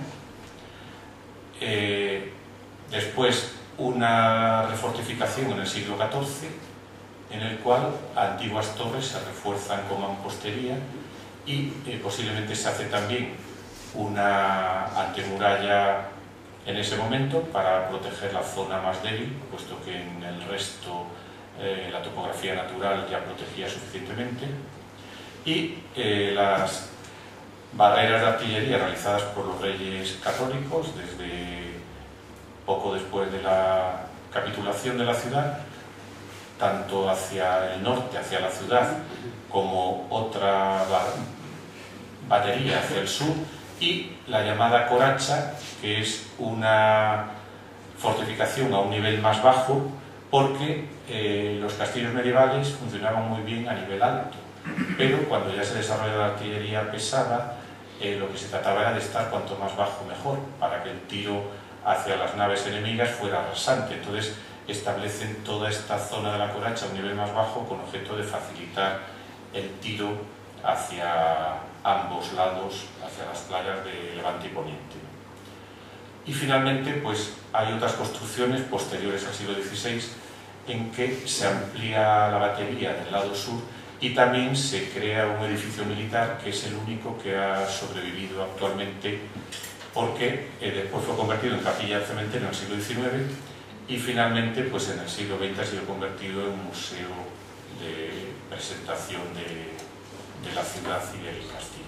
Después una refortificación en el siglo XIV, en el cual antiguas torres se refuerzan con mampostería y posiblemente se hace también una antemuralla en ese momento para proteger la zona más débil, puesto que en el resto la topografía natural ya protegía suficientemente, y las barreras de artillería realizadas por los reyes católicos desde poco después de la capitulación de la ciudad, tanto hacia el norte, hacia la ciudad, como otra batería hacia el sur, y la llamada coracha, que es una fortificación a un nivel más bajo, porque los castillos medievales funcionaban muy bien a nivel alto, pero cuando ya se desarrolla la artillería pesada, lo que se trataba era de estar cuanto más bajo mejor, para que el tiro hacia las naves enemigas fuera rasante. Entonces establecen toda esta zona de la coracha a un nivel más bajo con objeto de facilitar el tiro hacia ambos lados, hacia las playas de Levante y Poniente. Y finalmente pues hay otras construcciones posteriores al siglo XVI en que se amplía la batería del lado sur y también se crea un edificio militar que es el único que ha sobrevivido actualmente, porque después fue convertido en capilla del cementerio en el siglo XIX y finalmente pues en el siglo XX ha sido convertido en un museo de presentación de la ciudad y del castillo.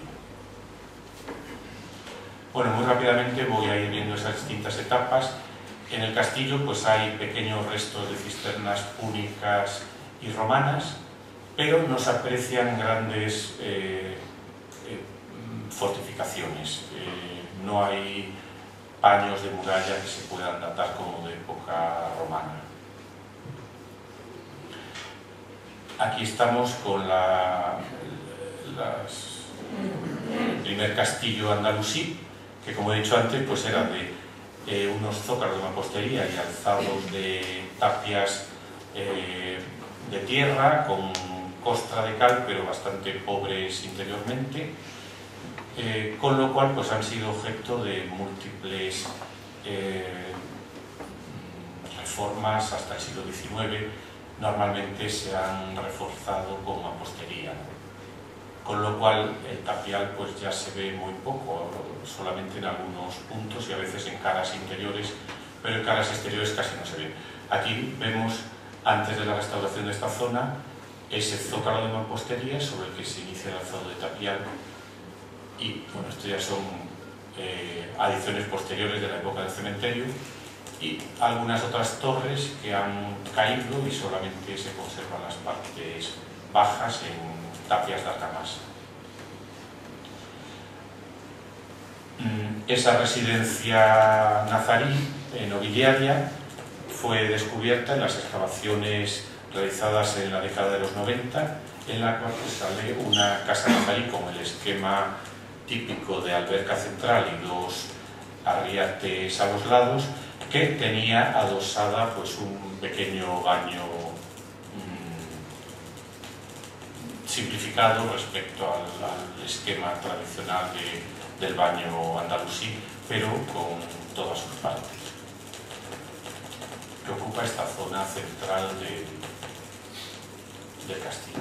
Bueno, muy rápidamente voy a ir viendo esas distintas etapas. En el castillo pues hay pequeños restos de cisternas púnicas y romanas, pero no se aprecian grandes fortificaciones. No hay paños de muralla que se puedan datar como de época romana. Aquí estamos con el primer castillo andalusí, que como he dicho antes, pues era de unos zócalos de mampostería y alzados de tapias de tierra con costra de cal, pero bastante pobres interiormente, con lo cual pues han sido objeto de múltiples reformas hasta el siglo XIX. Normalmente se han reforzado con mampostería, ¿no? Con lo cual el tapial pues ya se ve muy poco, solamente en algunos puntos y a veces en caras interiores, pero en caras exteriores casi no se ve. Aquí vemos, antes de la restauración de esta zona, ese zócalo de mampostería sobre el que se inicia el alzado de tapial, y bueno, esto ya son adiciones posteriores de la época del cementerio, y algunas otras torres que han caído y solamente se conservan las partes bajas en tapias de argamasa. Esa residencia nazarí nobiliaria fue descubierta en las excavaciones realizadas en la década de los 90, en la cual sale una casa nazarí con el esquema típico de alberca central y dos arriates a los lados, que tenía adosada pues un pequeño baño simplificado respecto al esquema tradicional del baño andalusí, pero con todas sus partes, que ocupa esta zona central del castillo.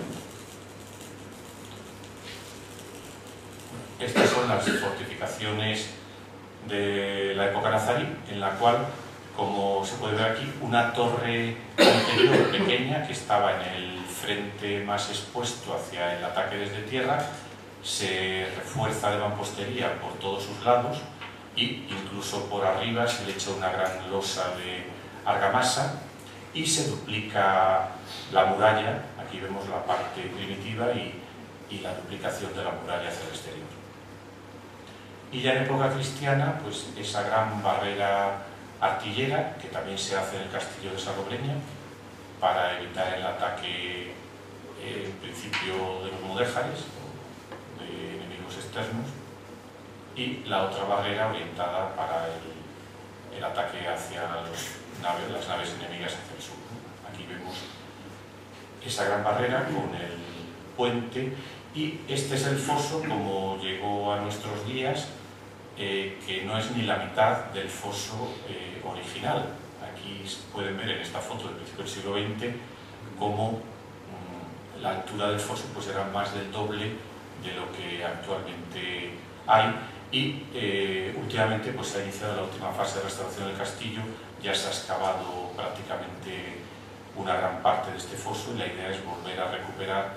Estas son las fortificaciones de la época nazarí, en la cual, como se puede ver aquí, una torre anterior pequeña que estaba en el frente más expuesto hacia el ataque desde tierra se refuerza de mampostería por todos sus lados y incluso por arriba se le echa una gran losa de argamasa y se duplica la muralla. Aquí vemos la parte primitiva y la duplicación de la muralla hacia el exterior. Y ya en época cristiana, pues esa gran barrera artillera, que también se hace en el castillo de Salobreña, para evitar el ataque, en principio, de los mudéjares, de enemigos externos, y la otra barrera orientada para el ataque hacia las naves enemigas hacia el sur. Aquí vemos esa gran barrera con el puente, y este es el foso como llegó a nuestros días, que no es ni la mitad del foso original. Aquí pueden ver en esta foto del principio del siglo XX cómo la altura del foso pues era más del doble de lo que actualmente hay, y últimamente pues, se ha iniciado la última fase de restauración del castillo, ya se ha excavado prácticamente una gran parte de este foso y la idea es volver a recuperar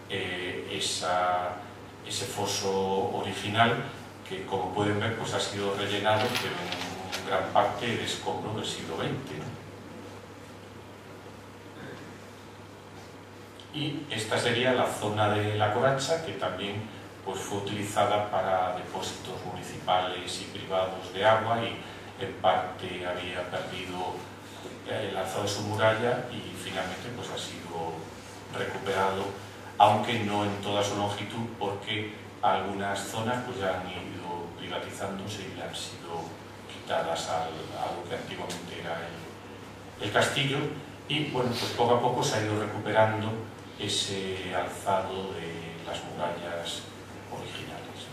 ese foso original que, como pueden ver, pues ha sido rellenado, pero en gran parte de escombro del siglo XX. Y esta sería la zona de la Coracha, que también pues, fue utilizada para depósitos municipales y privados de agua y en parte había perdido el alzado de su muralla y finalmente pues, ha sido recuperado, aunque no en toda su longitud, porque algunas zonas pues, ya han ido privatizándose y han sido quitadas a lo que antiguamente era el castillo, y bueno, pues poco a poco se ha ido recuperando ese alzado de las murallas originales,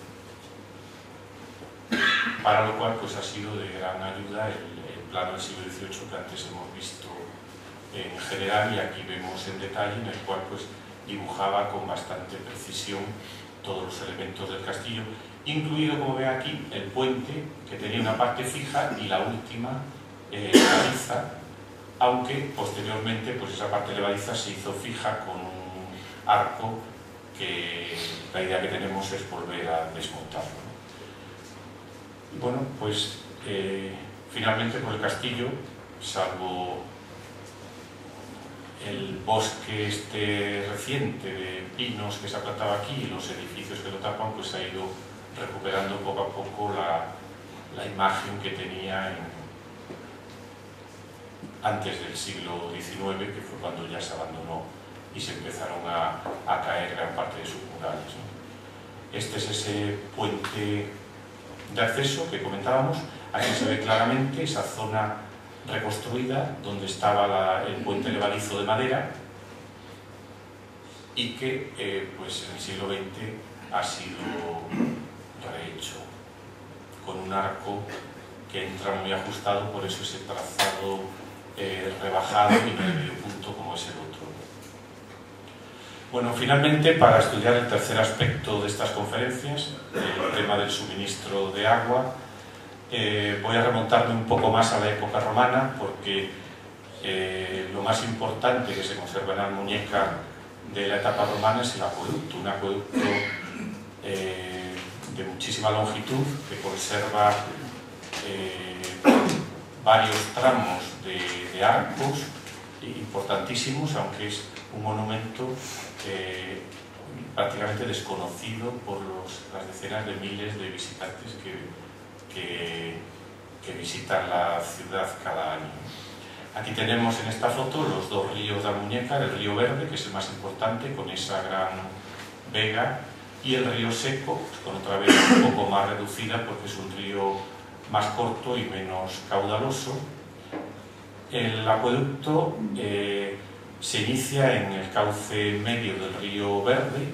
¿no? Para lo cual pues, ha sido de gran ayuda el plano del siglo XVIII que antes hemos visto en general, y aquí vemos en detalle, en el cual pues, dibujaba con bastante precisión todos los elementos del castillo, incluido, como ve aquí, el puente, que tenía una parte fija y la última levadiza, aunque posteriormente pues esa parte levadiza se hizo fija con un arco que la idea que tenemos es volver a desmontarlo, ¿no? Y bueno, pues finalmente por el castillo, salvo el bosque reciente de pinos que se ha plantado aquí y los edificios que lo tapan, pues se ha ido recuperando poco a poco la imagen que tenía antes del siglo XIX, que fue cuando ya se abandonó y se empezaron a caer gran parte de sus murales, ¿no? Este es ese puente de acceso que comentábamos. Aquí se ve claramente esa zona reconstruida donde estaba el puente levadizo de madera y que pues en el siglo XX ha sido rehecho con un arco que entra muy ajustado, por eso ese trazado rebajado y no de medio punto como es el otro. Bueno, finalmente, para estudiar el tercer aspecto de estas conferencias, el tema del suministro de agua, voy a remontarme un poco más a la época romana, porque lo más importante que se conserva en Almuñécar de la etapa romana es el acueducto, un acueducto de muchísima longitud que conserva varios tramos de arcos importantísimos, aunque es un monumento prácticamente desconocido por las decenas de miles de visitantes que visitan la ciudad cada año. Aquí tenemos en esta foto los dos ríos de Almuñécar, el río Verde, que es el más importante, con esa gran vega, y el río Seco, con otra vega un poco más reducida porque es un río más corto y menos caudaloso. El acueducto se inicia en el cauce medio del río Verde,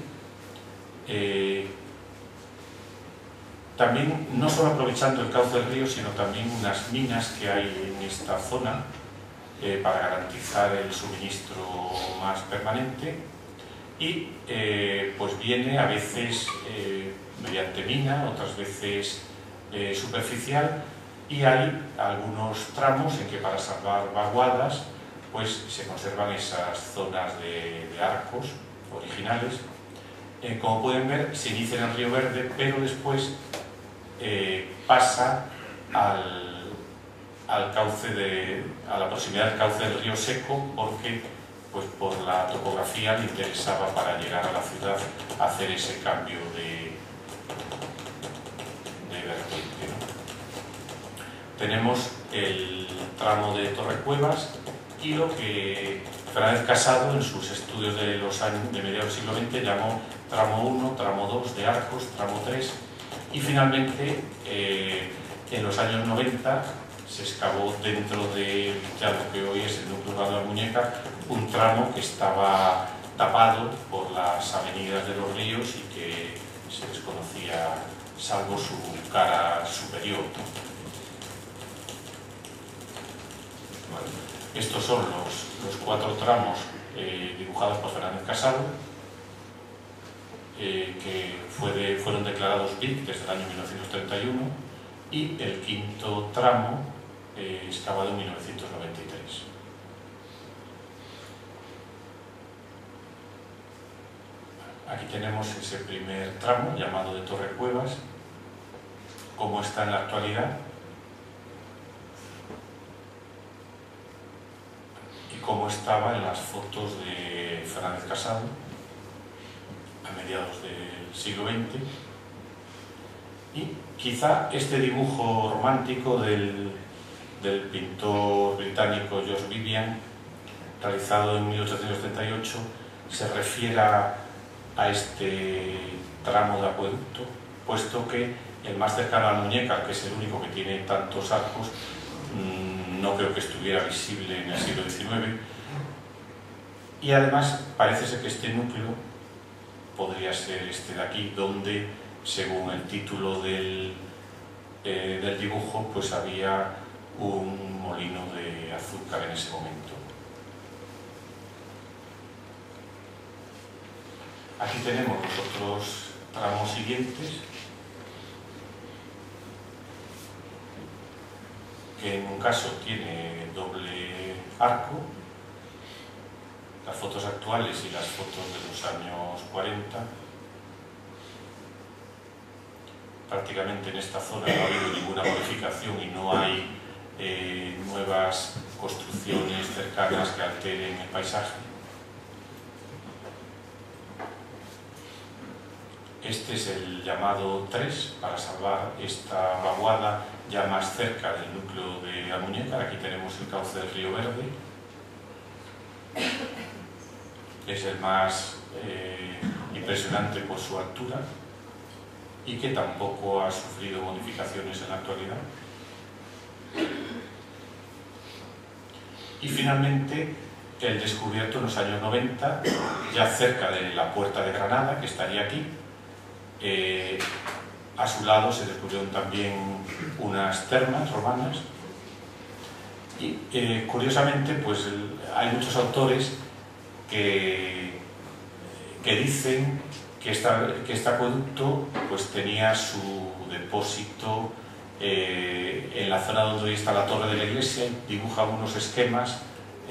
también no solo aprovechando el cauce del río, sino también unas minas que hay en esta zona para garantizar el suministro más permanente, y pues viene a veces mediante mina, otras veces superficial, y hay algunos tramos en que para salvar vaguadas pues se conservan esas zonas de arcos originales. Como pueden ver, se inicia en el río Verde, pero después pasa a la proximidad del cauce del río Seco, porque pues, por la topografía le interesaba para llegar a la ciudad hacer ese cambio de vertiente, ¿no? Tenemos el tramo de Torrecuevas y lo que Fernández Casado en sus estudios de los años de mediados del siglo XX llamó tramo 1, tramo 2 de Arcos, tramo 3, y finalmente en los años 90 se excavó dentro de ya lo que hoy es el núcleo urbano de Almuñécar un tramo que estaba tapado por las avenidas de los ríos y que se desconocía salvo su cara superior. Bueno, estos son los 4 tramos dibujados por Fernández Casado. que fueron declarados BIC desde el año 1931, y el quinto tramo excavado en 1993. Aquí tenemos ese primer tramo llamado de Torre Cuevas, cómo está en la actualidad y cómo estaba en las fotos de Fernández Casado a mediados del siglo XX. Y quizá este dibujo romántico del pintor británico George Vivian, realizado en 1838, se refiera a este tramo de acueducto, puesto que el más cercano al Muñecar, que es el único que tiene tantos arcos, no creo que estuviera visible en el siglo XIX, y además parece ser que este núcleo podría ser este de aquí, donde, según el título del dibujo, pues había un molino de azúcar en ese momento. Aquí tenemos los otros tramos siguientes, que en un caso tiene doble arco. Las fotos actuales y las fotos de los años 40. Prácticamente en esta zona no ha habido ninguna modificación y no hay nuevas construcciones cercanas que alteren el paisaje. Este es el llamado 3 para salvar esta vaguada ya más cerca del núcleo de Almuñécar. Aquí tenemos el cauce del río Verde. Es el más impresionante por su altura y que tampoco ha sufrido modificaciones en la actualidad. Y finalmente el descubierto en los años 90, ya cerca de la Puerta de Granada, que estaría aquí. A su lado se descubrieron también unas termas romanas y curiosamente pues hay muchos autores que dicen que este acueducto pues tenía su depósito en la zona donde hoy está la torre de la iglesia, y dibujan unos esquemas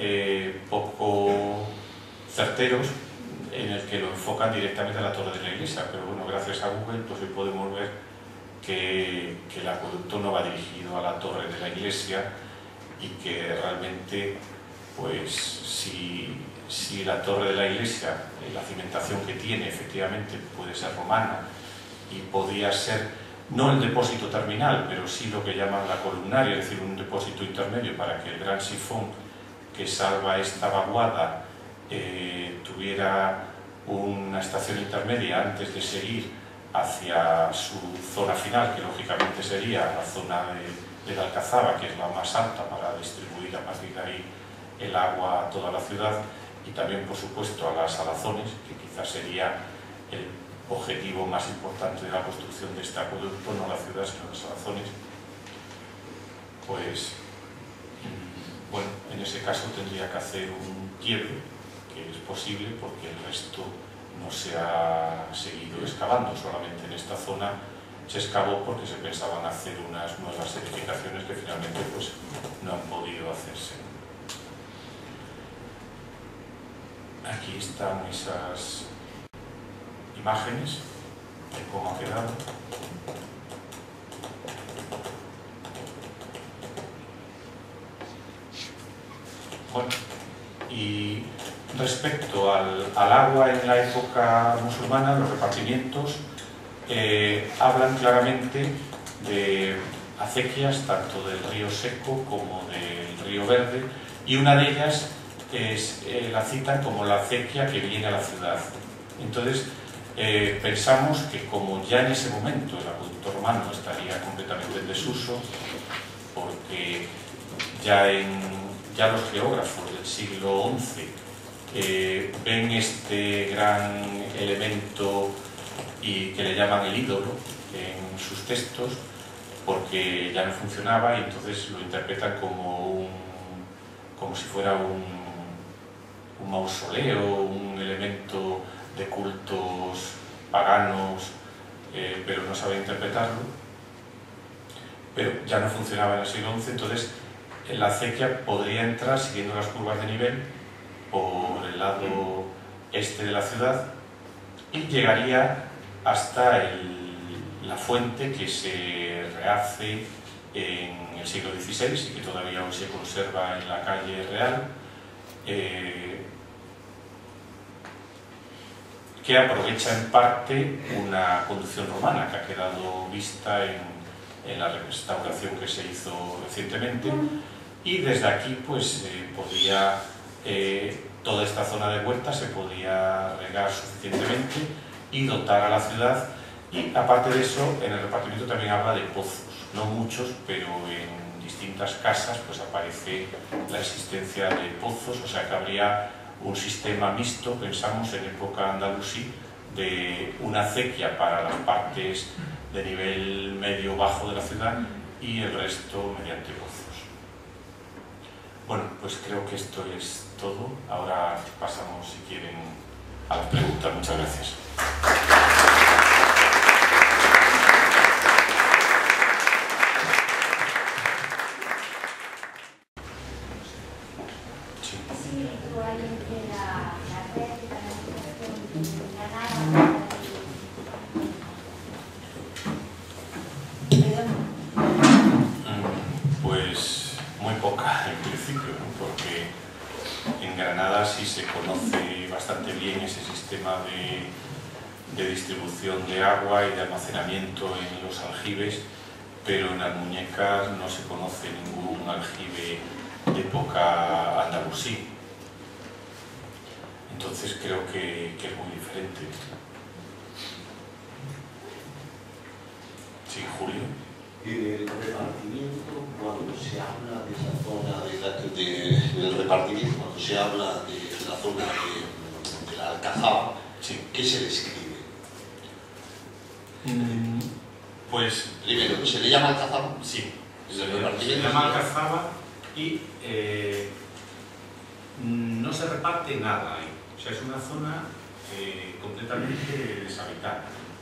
poco certeros en el que lo enfocan directamente a la torre de la iglesia, pero bueno, gracias a Google pues hoy podemos ver que el acueducto no va dirigido a la torre de la iglesia y que realmente pues si la torre de la iglesia, la cimentación que tiene efectivamente puede ser romana y podía ser no el depósito terminal, pero sí lo que llaman la columnaria, es decir, un depósito intermedio para que el gran sifón que salva esta vaguada tuviera una estación intermedia antes de seguir hacia su zona final, que lógicamente sería la zona de la Alcazaba, que es la más alta para distribuir a partir de ahí el agua a toda la ciudad, y también por supuesto a las salazones, que quizás sería el objetivo más importante de la construcción de este acueducto, no la ciudad sino las salazones. Pues bueno, en ese caso tendría que hacer un quiebre, que es posible porque el resto no se ha seguido excavando, solamente en esta zona se excavó porque se pensaban hacer unas nuevas edificaciones que finalmente pues no han podido hacerse. Aquí están esas imágenes de cómo ha quedado. Bueno, y respecto al agua en la época musulmana, los repartimientos hablan claramente de acequias, tanto del río Seco como del río Verde, y una de ellas la citan como la acequia que viene a la ciudad. Entonces, pensamos que como ya en ese momento el acueducto romano estaría completamente en desuso, porque ya los geógrafos del siglo XI ven este gran elemento y que le llaman el ídolo en sus textos, porque ya no funcionaba y entonces lo interpretan como si fuera un mausoleo, un elemento de cultos paganos, pero no sabía interpretarlo, pero ya no funcionaba en el siglo XI, entonces la acequia podría entrar siguiendo las curvas de nivel por el lado este de la ciudad y llegaría hasta la fuente que se rehace en el siglo XVI y que todavía hoy se conserva en la calle Real, que aprovecha en parte una conducción romana que ha quedado vista en la restauración que se hizo recientemente, y desde aquí pues toda esta zona de huerta se podía regar suficientemente y dotar a la ciudad. Y aparte de eso, en el repartimiento también habla de pozos, no muchos, pero en distintas casas pues aparece la existencia de pozos, o sea que habría un sistema mixto, pensamos en época andalusí, de una acequia para las partes de nivel medio-bajo de la ciudad y el resto mediante pozos. Bueno, pues creo que esto es todo. Ahora pasamos, si quieren, a las preguntas. Muchas gracias. Pues muy poca en principio, ¿no? Porque en Granada sí se conoce bastante bien ese sistema de distribución de agua y de almacenamiento en los aljibes, pero en Almuñécar no se conoce ningún aljibe de época andalusí. Entonces creo que es muy diferente. Sí, Julio. El repartimiento, cuando se habla de esa zona del repartimiento, cuando se habla de la zona de la Alcazaba, Sí. ¿Qué se describe? Pues Primero, ¿se le llama Alcazaba? sí, Se se llama Alcazaba y no se reparte nada ahí. O sea, es una zona completamente deshabitada.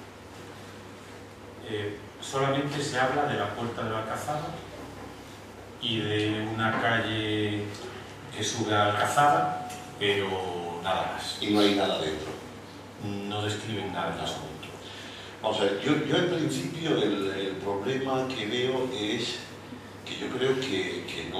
Solamente se habla de la puerta de la Alcazaba y de una calle que sube a Alcazaba, pero nada más. Y no hay nada dentro. No describen nada en asunto. Vamos a ver, yo en principio el problema que veo es que yo creo que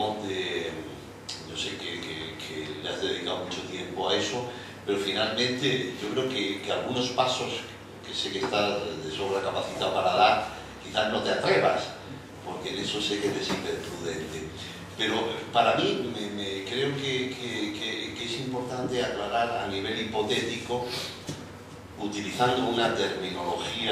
yo sé que le has dedicado mucho tiempo a eso, pero finalmente yo creo que algunos pasos que sé que estás de sobra capacitado para dar, quizás no te atrevas, porque en eso sé que eres hiperprudente. Pero para mí creo que es importante aclarar a nivel hipotético, utilizando una terminología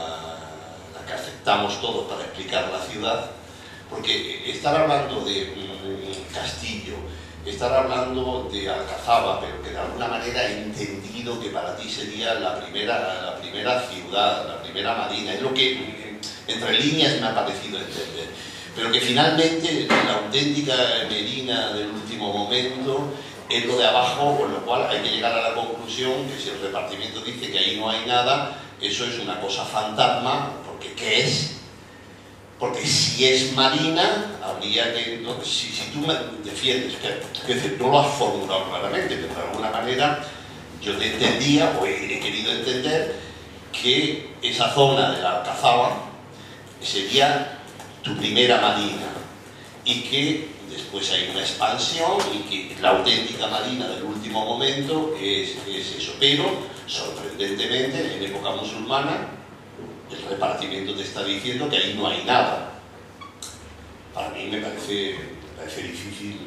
la que aceptamos todos para explicar la ciudad, porque estar hablando de Castillo, estar hablando de Alcazaba, pero que de alguna manera he entendido que para ti sería la primera ciudad, la primera Marina, es lo que entre líneas me ha parecido entender, pero que finalmente la auténtica Medina del último momento es lo de abajo, con lo cual hay que llegar a la conclusión que si el repartimiento dice que ahí no hay nada, eso es una cosa fantasma, porque ¿qué es? Porque si es marina, habría que... No, si tú me defiendes, que no lo has formulado claramente, pero de alguna manera yo te entendía, o he querido entender, que esa zona de la Alcazaba sería tu primera marina, y que después hay una expansión y que la auténtica marina del último momento es eso. Pero, sorprendentemente, en época musulmana, el repartimiento te está diciendo que ahí no hay nada. Para mí me parece difícil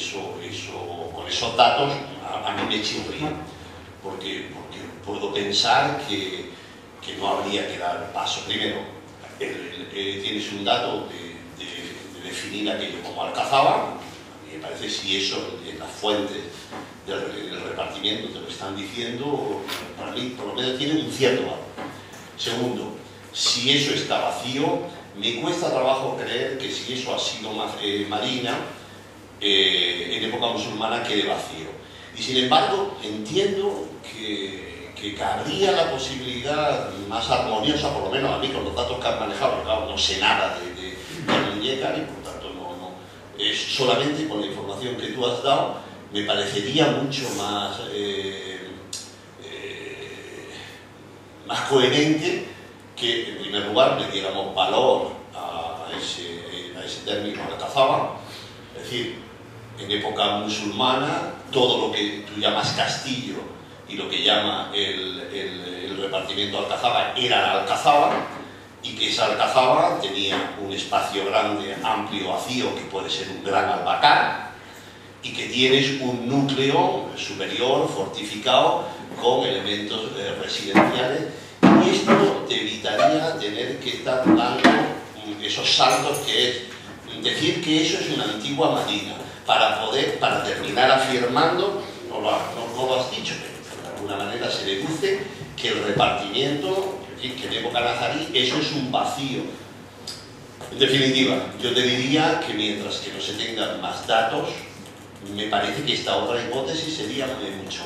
con esos datos, a mí me chirría, porque puedo pensar que no habría que dar paso. Primero, tienes un dato de definir aquello como Alcazaba, y me parece si eso en las fuentes del repartimiento te lo están diciendo, para mí por lo menos tiene un cierto valor. Segundo, si eso está vacío, me cuesta trabajo creer que si eso ha sido marina, en época musulmana quede vacío. Y sin embargo, entiendo que que cabría la posibilidad más armoniosa, por lo menos a mí con los datos que han manejado, claro, no sé nada de Muñecar y por tanto es solamente con la información que tú has dado, me parecería mucho más, más coherente que en primer lugar le diéramos valor a ese término alcazaba, es decir, en época musulmana todo lo que tú llamas castillo y lo que llama el repartimiento alcazaba era la alcazaba, y que esa alcazaba tenía un espacio grande, amplio, vacío, que puede ser un gran albacar, y que tienes un núcleo superior, fortificado, con elementos residenciales, y esto te evitaría tener que estar dando esos saltos que es decir que eso es una antigua marina, para terminar afirmando, no lo has dicho, pero de alguna manera se deduce que el repartimiento, que en época nazarí, eso es un vacío. En definitiva, yo te diría que mientras que no se tengan más datos, me parece que esta otra hipótesis sería mucho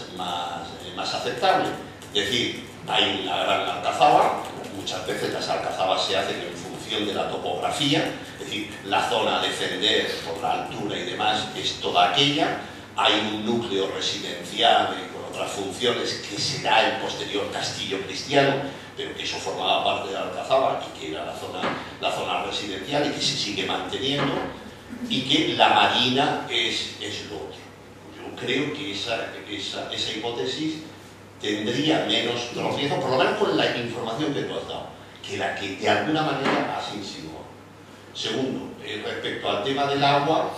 más aceptable. Es decir, hay una gran alcazaba, muchas veces las alcazabas se hacen en función de la topografía, es decir, la zona a defender por la altura y demás es toda aquella, hay un núcleo residencial con otras funciones que será el posterior castillo cristiano, pero que eso formaba parte de la alcazaba y que era la zona residencial y que se sigue manteniendo, y que la marina es lo otro. Yo creo que esa hipótesis tendría menos tropiezo, por lo menos con la información que tú has dado, que la que de alguna manera has insinuado. Segundo, respecto al tema del agua,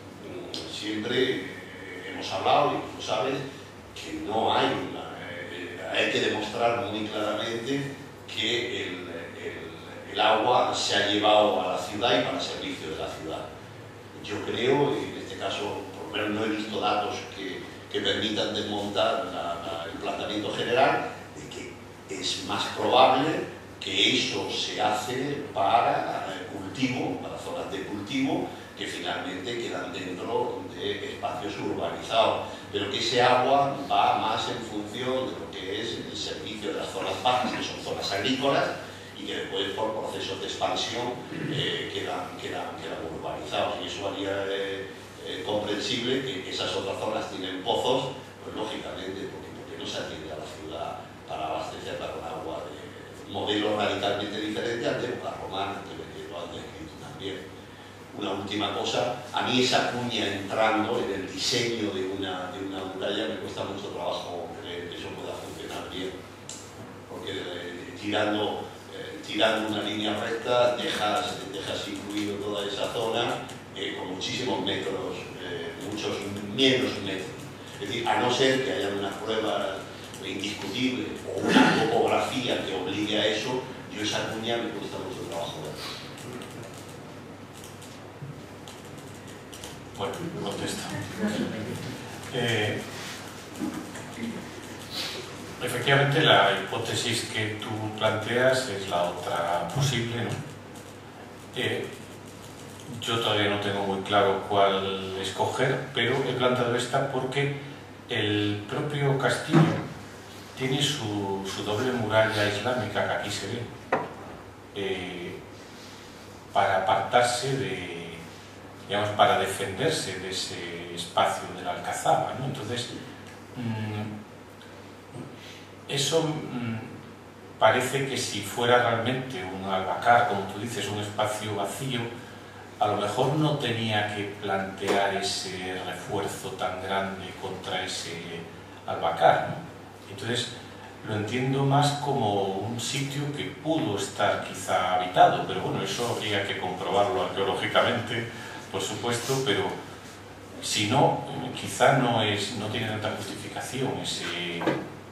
siempre hemos hablado, y tú sabes, que no hay hay que demostrar muy claramente que el agua se ha llevado a la ciudad y para servicio de la ciudad. Yo creo, y en este caso, por lo menos no he visto datos que permitan desmontar el planteamiento general, de que es más probable que eso se hace para cultivo, para zonas de cultivo, que finalmente quedan dentro de espacios urbanizados, pero que ese agua va más en función de lo que es el servicio de las zonas bajas, que son zonas agrícolas, y que después por procesos de expansión quedan urbanizados, y eso haría comprensible que esas otras zonas tienen pozos, pues lógicamente, porque no se atiende a la ciudad para abastecerla con agua de modelos radicalmente diferentes al de época romana, que lo han descrito también. Una última cosa, a mí esa cuña entrando en el diseño de una muralla me cuesta mucho trabajo creer que eso pueda funcionar bien, porque tirando una línea recta dejas incluido toda esa zona con muchísimos metros, muchos menos metros. Es decir, a no ser que haya unas pruebas indiscutibles o una topografía que obligue a eso, yo esa cuña me cuesta mucho trabajo ver. Bueno, contesto. Efectivamente, la hipótesis que tú planteas es la otra posible, ¿no? Yo todavía no tengo muy claro cuál escoger, pero he planteado esta porque el propio castillo tiene su doble muralla islámica, que aquí se ve, para apartarse de, digamos, para defenderse de ese espacio de la alcazaba, ¿no? Entonces, eso parece que si fuera realmente un albacar, como tú dices, un espacio vacío, a lo mejor no tenía que plantear ese refuerzo tan grande contra ese albacar, ¿no? Entonces, lo entiendo más como un sitio que pudo estar quizá habitado, pero bueno, eso habría que comprobarlo arqueológicamente, por supuesto, pero si no, quizá no tiene tanta justificación ese...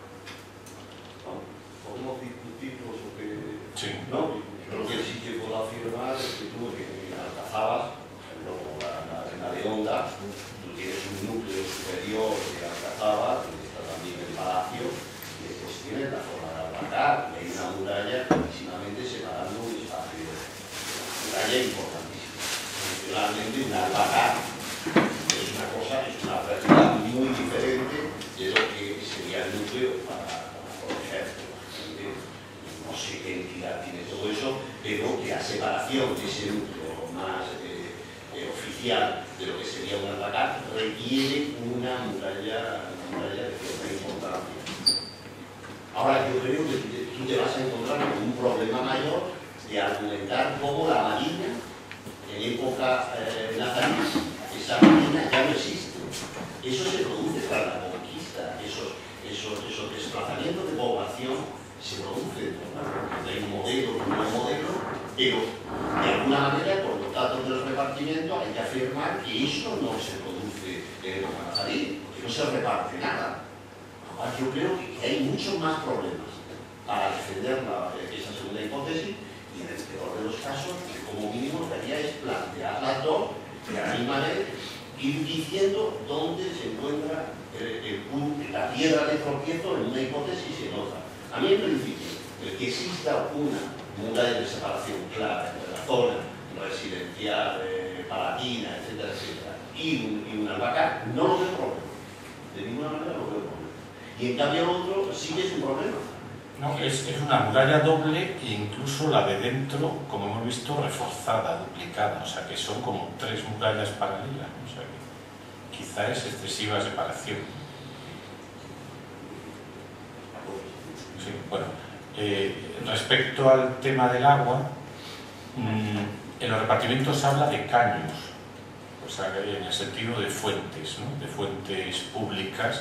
¿Podemos discutirlo sobre...? Sí. ¿No? Yo lo que sí que puedo afirmar es que tú en Alcazabas, en la de Honda, tú tienes un núcleo superior de Alcazabas, donde está también el palacio, y después tienes la zona de Albacar, y hay una muralla clarísimamente separando un espacio, una muralla importantísima. Funcionalmente, un Albacar es una cosa, es una realidad muy diferente de lo que sería el núcleo para proteger. No sé qué entidad tiene todo eso, pero que la separación de ese núcleo más oficial de lo que sería un albahaca requiere una muralla de cierta importancia. Ahora, yo creo que tú te vas a encontrar con un problema mayor de argumentar cómo la marina, en época nazarí, esa marina ya no existe. Eso se produce tras la conquista, esos desplazamientos de población se producen, ¿no? Hay un modelo, un nuevo modelo, pero de alguna manera, por los datos de los repartimientos, hay que afirmar que eso no se produce en época nazarí, porque no se reparte nada. Yo creo que hay muchos más problemas para defender esa segunda hipótesis y en el peor de los casos, que como mínimo lo que haría es plantear las dos y a la misma vez ir diciendo dónde se encuentra la piedra de tropiezo en una hipótesis y en otra. A mí en principio, el que exista una muralla de separación clara entre la zona residencial, palatina, etcétera, etcétera, y un albahaca, no lo veo problema. De ninguna manera lo veo problema. Y en cambio el otro sí que es un problema. No, es una muralla doble e incluso la de dentro, como hemos visto, reforzada, duplicada. O sea que son como 3 murallas paralelas. O sea que quizá es excesiva separación. Sí, bueno. Respecto al tema del agua, en los repartimientos se habla de caños. O sea, en el sentido de fuentes, ¿no? De fuentes públicas.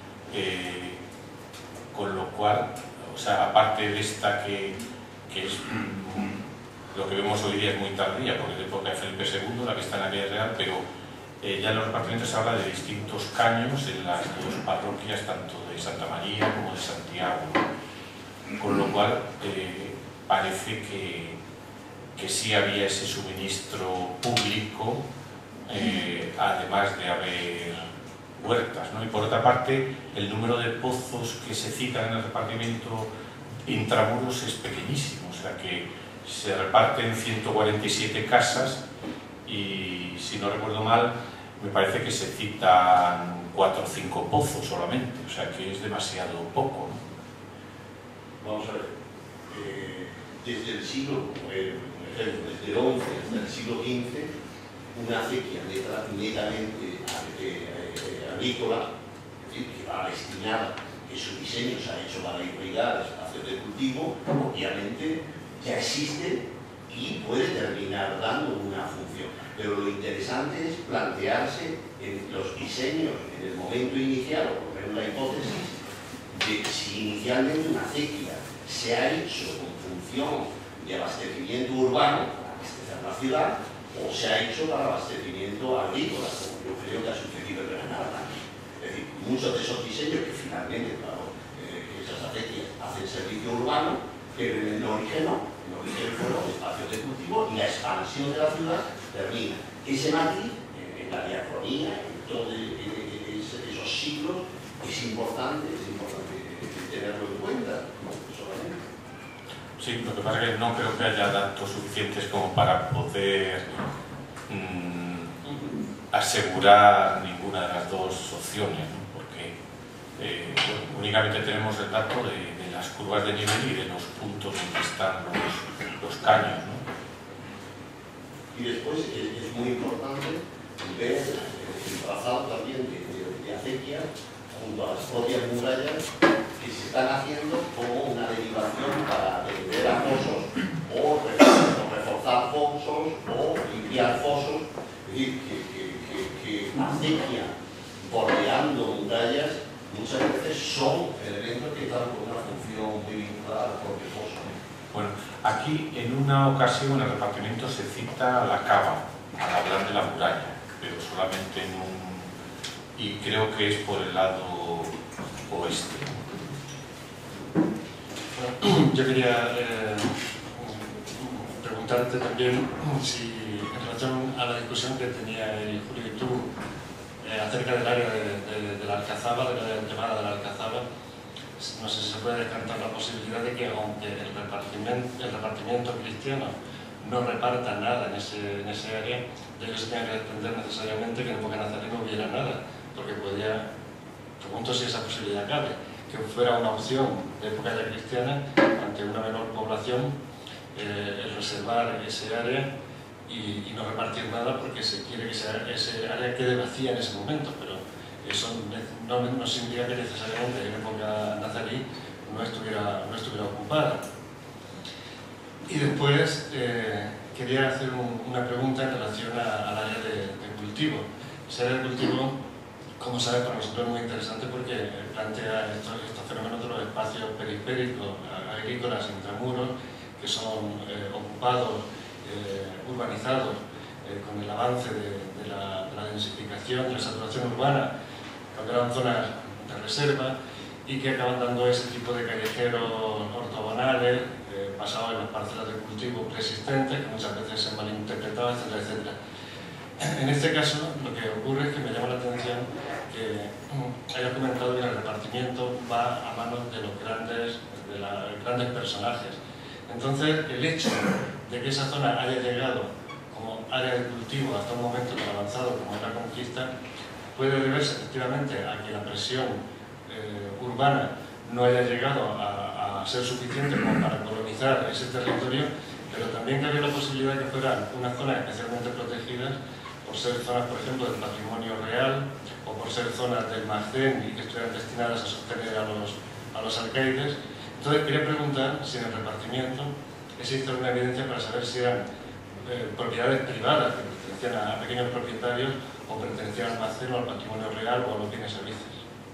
Con lo cual, o sea, aparte de esta que es lo que vemos hoy día es muy tardía, porque es de época de Felipe II, la que está en la Vía Real, pero ya en los repartimientos se habla de distintos caños en las dos parroquias, tanto de Santa María como de Santiago, ¿no? Con lo cual parece que sí había ese suministro público, además de haber huertas, ¿no? Y por otra parte, el número de pozos que se citan en el repartimiento intramuros es pequeñísimo, o sea que se reparten 147 casas y, si no recuerdo mal, me parece que se citan 4 o 5 pozos solamente, o sea que es demasiado poco, ¿no? Vamos a ver, desde el siglo, por ejemplo, desde el XI hasta el siglo XV, una acequia netamente agrícola, es decir, que va destinada, que su diseño se ha hecho para irrigar espacios de cultivo, obviamente ya existe y puede terminar dando una función. Pero lo interesante es plantearse en los diseños en el momento inicial, o por ejemplo la hipótesis, de si inicialmente una acequia se ha hecho con función de abastecimiento urbano, para abastecer la ciudad, o se ha hecho para abastecimiento agrícola, como yo creo que ha sucedido en Granada. Es decir, muchos de esos diseños que finalmente, claro, esas acequias hacen servicio urbano, pero en el origen no. En el origen fueron espacios de cultivo y la expansión de la ciudad termina. Ese matiz, en la diacronía, en todos esos siglos, es importante tenerlo en cuenta, solamente. Sí, lo que pasa es que no creo que haya datos suficientes como para poder asegurar ninguna de las dos opciones, ¿no? Porque bueno, únicamente tenemos el dato de las curvas de nivel y de los puntos en que están los caños, ¿no? Y después es muy importante ver el trazado también de acequias junto a las propias murallas que se están haciendo como una derivación para atender a fosos o reforzar fosos o limpiar fosos. Es decir, que acequia bordeando murallas muchas veces son elementos que están con una función muy vinculada al propio foso. Bueno, aquí en una ocasión en el repartimiento se cita la cava al hablar de la muralla, pero solamente en un... y creo que es por el lado oeste. Yo quería preguntarte también si, en relación a la discusión que tenía Julio y tú acerca del área de la Alcazaba, del área llamada de la Alcazaba, no sé si se puede descartar la posibilidad de que, aunque el repartimiento cristiano no reparta nada en ese área, de ello se tenga que desprender necesariamente que en época nazarí no hubiera nada, porque podía, pregunto si esa posibilidad cabe, que fuera una opción de época ya cristiana ante una menor población, el reservar ese área y no repartir nada porque se quiere que ese área quede vacía en ese momento, pero eso no significa que necesariamente en época nazarí no estuviera ocupada. Y después quería hacer una pregunta en relación al área de cultivo. Ese área de cultivo, como sabes, para nosotros es muy interesante porque plantea estos fenómenos de los espacios periféricos, agrícolas, intramuros, que son ocupados, urbanizados, con el avance de la densificación, de la saturación urbana, que eran zonas de reserva y que acaban dando ese tipo de callejeros ortogonales, basados en las parcelas de cultivo preexistentes, que muchas veces se malinterpretaban, etcétera, etcétera. En este caso, lo que ocurre es que me llama la atención que hayas comentado que el repartimiento va a manos de los grandes personajes. Entonces, el hecho de que esa zona haya llegado como área de cultivo hasta un momento tan avanzado como es la conquista, puede deberse efectivamente a que la presión urbana no haya llegado a ser suficiente como para colonizar ese territorio, pero también que había la posibilidad de que fueran unas zonas especialmente protegidas por ser zonas, por ejemplo, del patrimonio real o por ser zonas del Magdén y que estuvieran destinadas a sostener a los alcaides. Entonces quería preguntar si en el repartimiento existe alguna evidencia para saber si eran propiedades privadas que pertenecían a pequeños propietarios o pertenecían al Magdén o al patrimonio real o a los bienes servicios.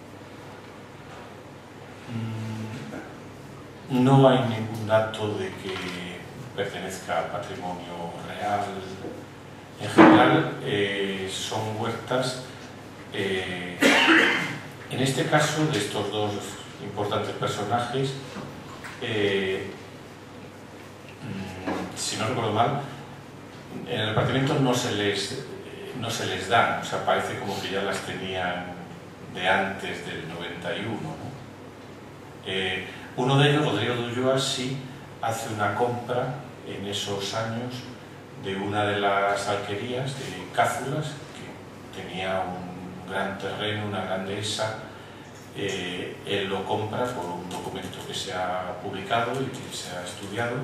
No hay ningún dato de que pertenezca al patrimonio real. En general son huertas. En este caso, de estos dos importantes personajes, si no recuerdo mal, en el repartimiento no se les dan, o sea, parece como que ya las tenían de antes del 91, ¿no? Uno de ellos, Rodrigo de Ulloa, sí hace una compra en esos años de una de las alquerías de Cázulas, que tenía un gran terreno, una gran dehesa. Él lo compra por un documento que se ha publicado y que se ha estudiado.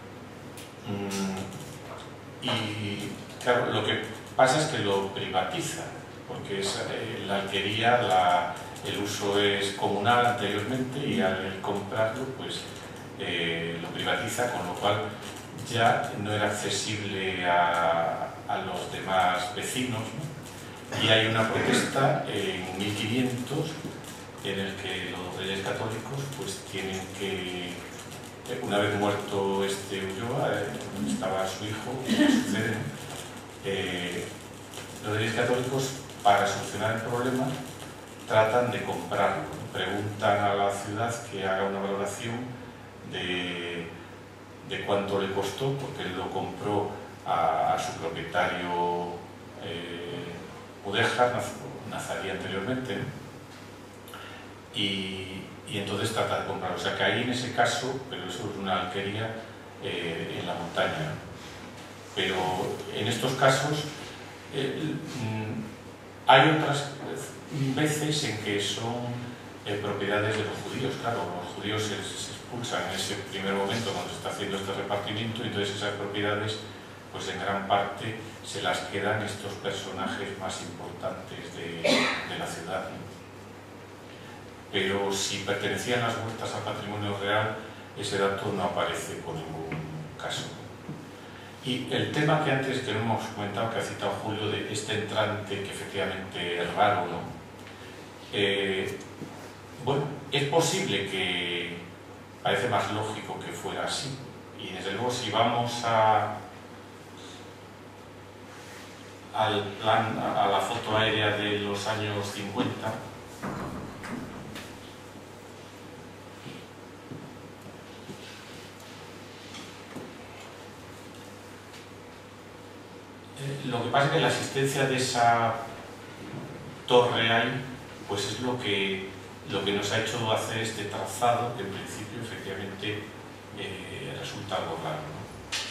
Y claro, lo que pasa es que lo privatiza, porque es, la alquería, el uso es comunal anteriormente y al comprarlo pues lo privatiza, con lo cual ya no era accesible a los demás vecinos, ¿no? Y hay una protesta en 1500 en el que los reyes católicos pues tienen que, una vez muerto este Ulloa, donde estaba su hijo, y le suceden, los reyes católicos, para solucionar el problema, tratan de comprarlo, ¿no? Preguntan a la ciudad que haga una valoración de cuánto le costó, porque él lo compró a su propietario Mudéjar, nazarí anteriormente, ¿no? Y entonces trata de comprarlo. O sea que ahí en ese caso, pero eso es una alquería en la montaña, ¿no? Pero en estos casos hay otras veces en que son propiedades de los judíos. Claro, los judíos se expulsan en ese primer momento cuando se está haciendo este repartimiento, y entonces esas propiedades pues en gran parte se las quedan estos personajes más importantes de la ciudad, ¿no? Pero si pertenecían las huertas al patrimonio real, ese dato no aparece por ningún caso. Y el tema que antes que no hemos comentado, que ha citado Julio, de este entrante que efectivamente es raro, ¿no? Bueno, es posible que parece más lógico que fuera así, y desde luego si vamos al plan, a la foto aérea de los años 50, lo que pasa es que la existencia de esa torre ahí pues es lo que nos ha hecho hacer este trazado, que en principio efectivamente resulta algo raro, ¿no?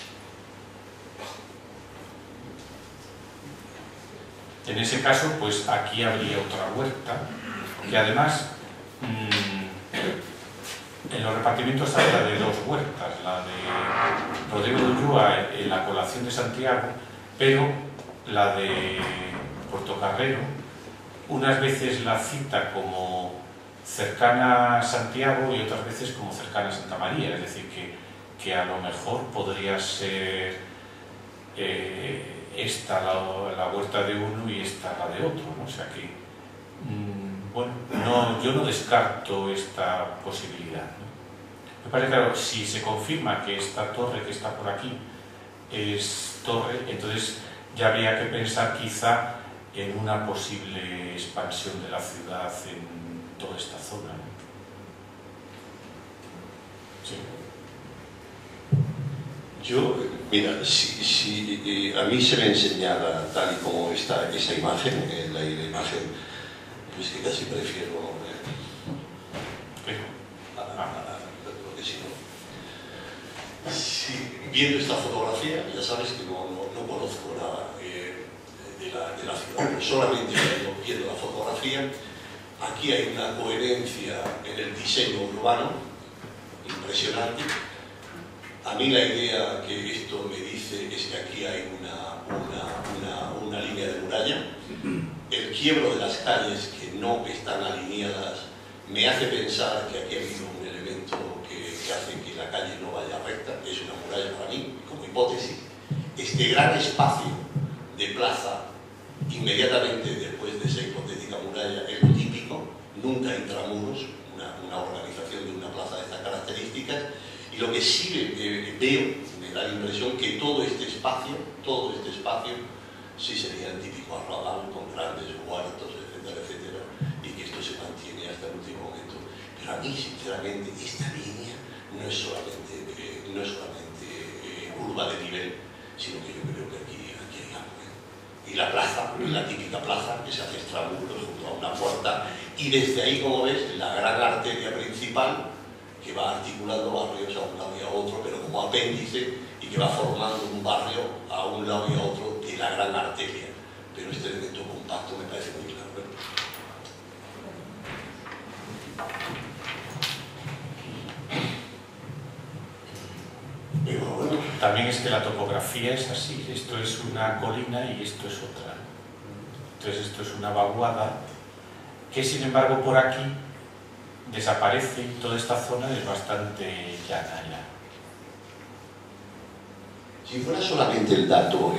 En ese caso, pues aquí habría otra huerta, que además En los repartimientos hay la de dos huertas, la de Rodrigo de Ulloa en la Colación de Santiago, pero la de Portocarrero unas veces la cita como cercana a Santiago y otras veces como cercana a Santa María, es decir, que a lo mejor podría ser esta la huerta de uno y esta la de otro, ¿no? O sea que, bueno, yo no descarto esta posibilidad, ¿no? Me parece claro, si se confirma que esta torre que está por aquí es torre, entonces ya habría que pensar quizá en una posible expansión de la ciudad en toda esta zona, ¿no? Sí. Yo, mira, si a mí se me enseñara tal y como está esa imagen, la imagen, pues que casi prefiero porque si no, viendo esta fotografía, ya sabes que no conozco nada de la ciudad, solamente viendo la fotografía. Aquí hay una coherencia en el diseño urbano impresionante. A mí la idea que esto me dice es que aquí hay una línea de muralla. El quiebro de las calles que no están alineadas me hace pensar que aquí ha habido un elemento que hace que la calle no vaya recta. Es una muralla para mí, como hipótesis. Este gran espacio de plaza inmediatamente después de esa hipotética muralla es lo típico, nunca intramuros, una organización de una plaza de estas características. Y lo que sí veo, me da la impresión que todo este espacio sí sería el típico arrabal con grandes huertos, etcétera, etcétera, y que esto se mantiene hasta el último momento. Pero a mí, sinceramente, esta línea no es solamente curva de nivel, sino que yo creo que aquí hay algo. Y la plaza, la típica plaza que se hace extramuros junto a una puerta, y desde ahí, como ves, la gran arteria principal que va articulando barrios a un lado y a otro, pero como apéndice, y que va formando un barrio a un lado y a otro de la gran arteria. Pero este elemento compacto me parece muy claro, ¿eh? Pero bueno. También es que la topografía es así, esto es una colina y esto es otra. Entonces esto es una vaguada que, sin embargo, por aquí desaparece y toda esta zona es bastante llana ya. Si fuera solamente el dato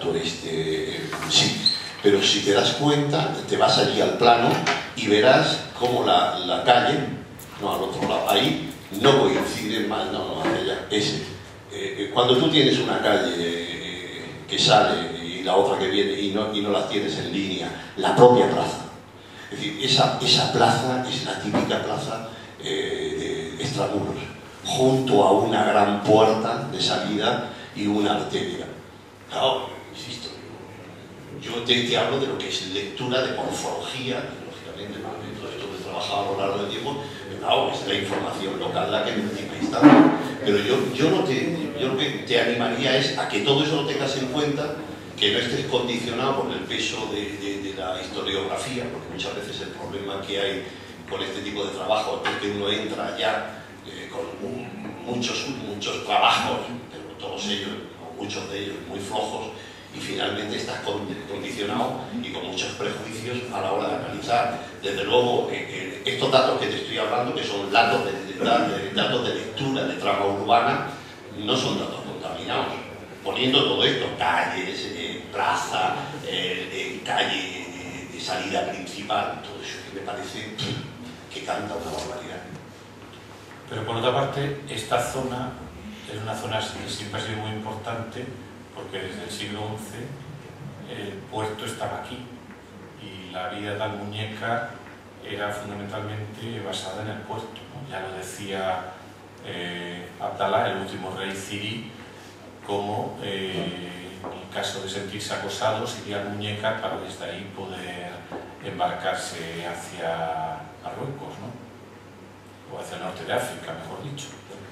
sí, pero si te das cuenta, te vas allí al plano y verás cómo la calle, no al otro lado, ahí no coincide más, no, hacia allá, ese. Cuando tú tienes una calle que sale y la otra que viene y no las tienes en línea, la propia plaza. Es decir, esa plaza es la típica plaza de extramuros, junto a una gran puerta de salida y una arteria. Claro, insisto, yo te hablo de lo que es lectura de morfología, y lógicamente, todo esto que he trabajado a lo largo del tiempo, claro, es la información local la que en última instancia. Pero yo lo que te animaría es a que todo eso lo tengas en cuenta, que no estés condicionado por el peso de la historiografía, porque muchas veces el problema que hay con este tipo de trabajo es que uno entra ya con muchos trabajos, pero todos ellos, o muchos de ellos, muy flojos, y finalmente estás condicionado y con muchos prejuicios a la hora de analizar. Desde luego, estos datos que te estoy hablando, que son datos de lectura de trama urbana, no son datos contaminados. Poniendo todo esto, calles, plaza, calle de salida principal, todo eso que me parece que canta una barbaridad. Pero por otra parte, esta zona es una zona que siempre ha sido muy importante, porque desde el siglo XI el puerto estaba aquí y la vida de Almuñécar era fundamentalmente basada en el puerto, ¿no? Ya lo decía Abdalá, el último rey zirí, como en el caso de sentirse acosados iría a Almuñécar para desde ahí poder embarcarse hacia Marruecos, ¿no? O hacia el norte de África, mejor dicho.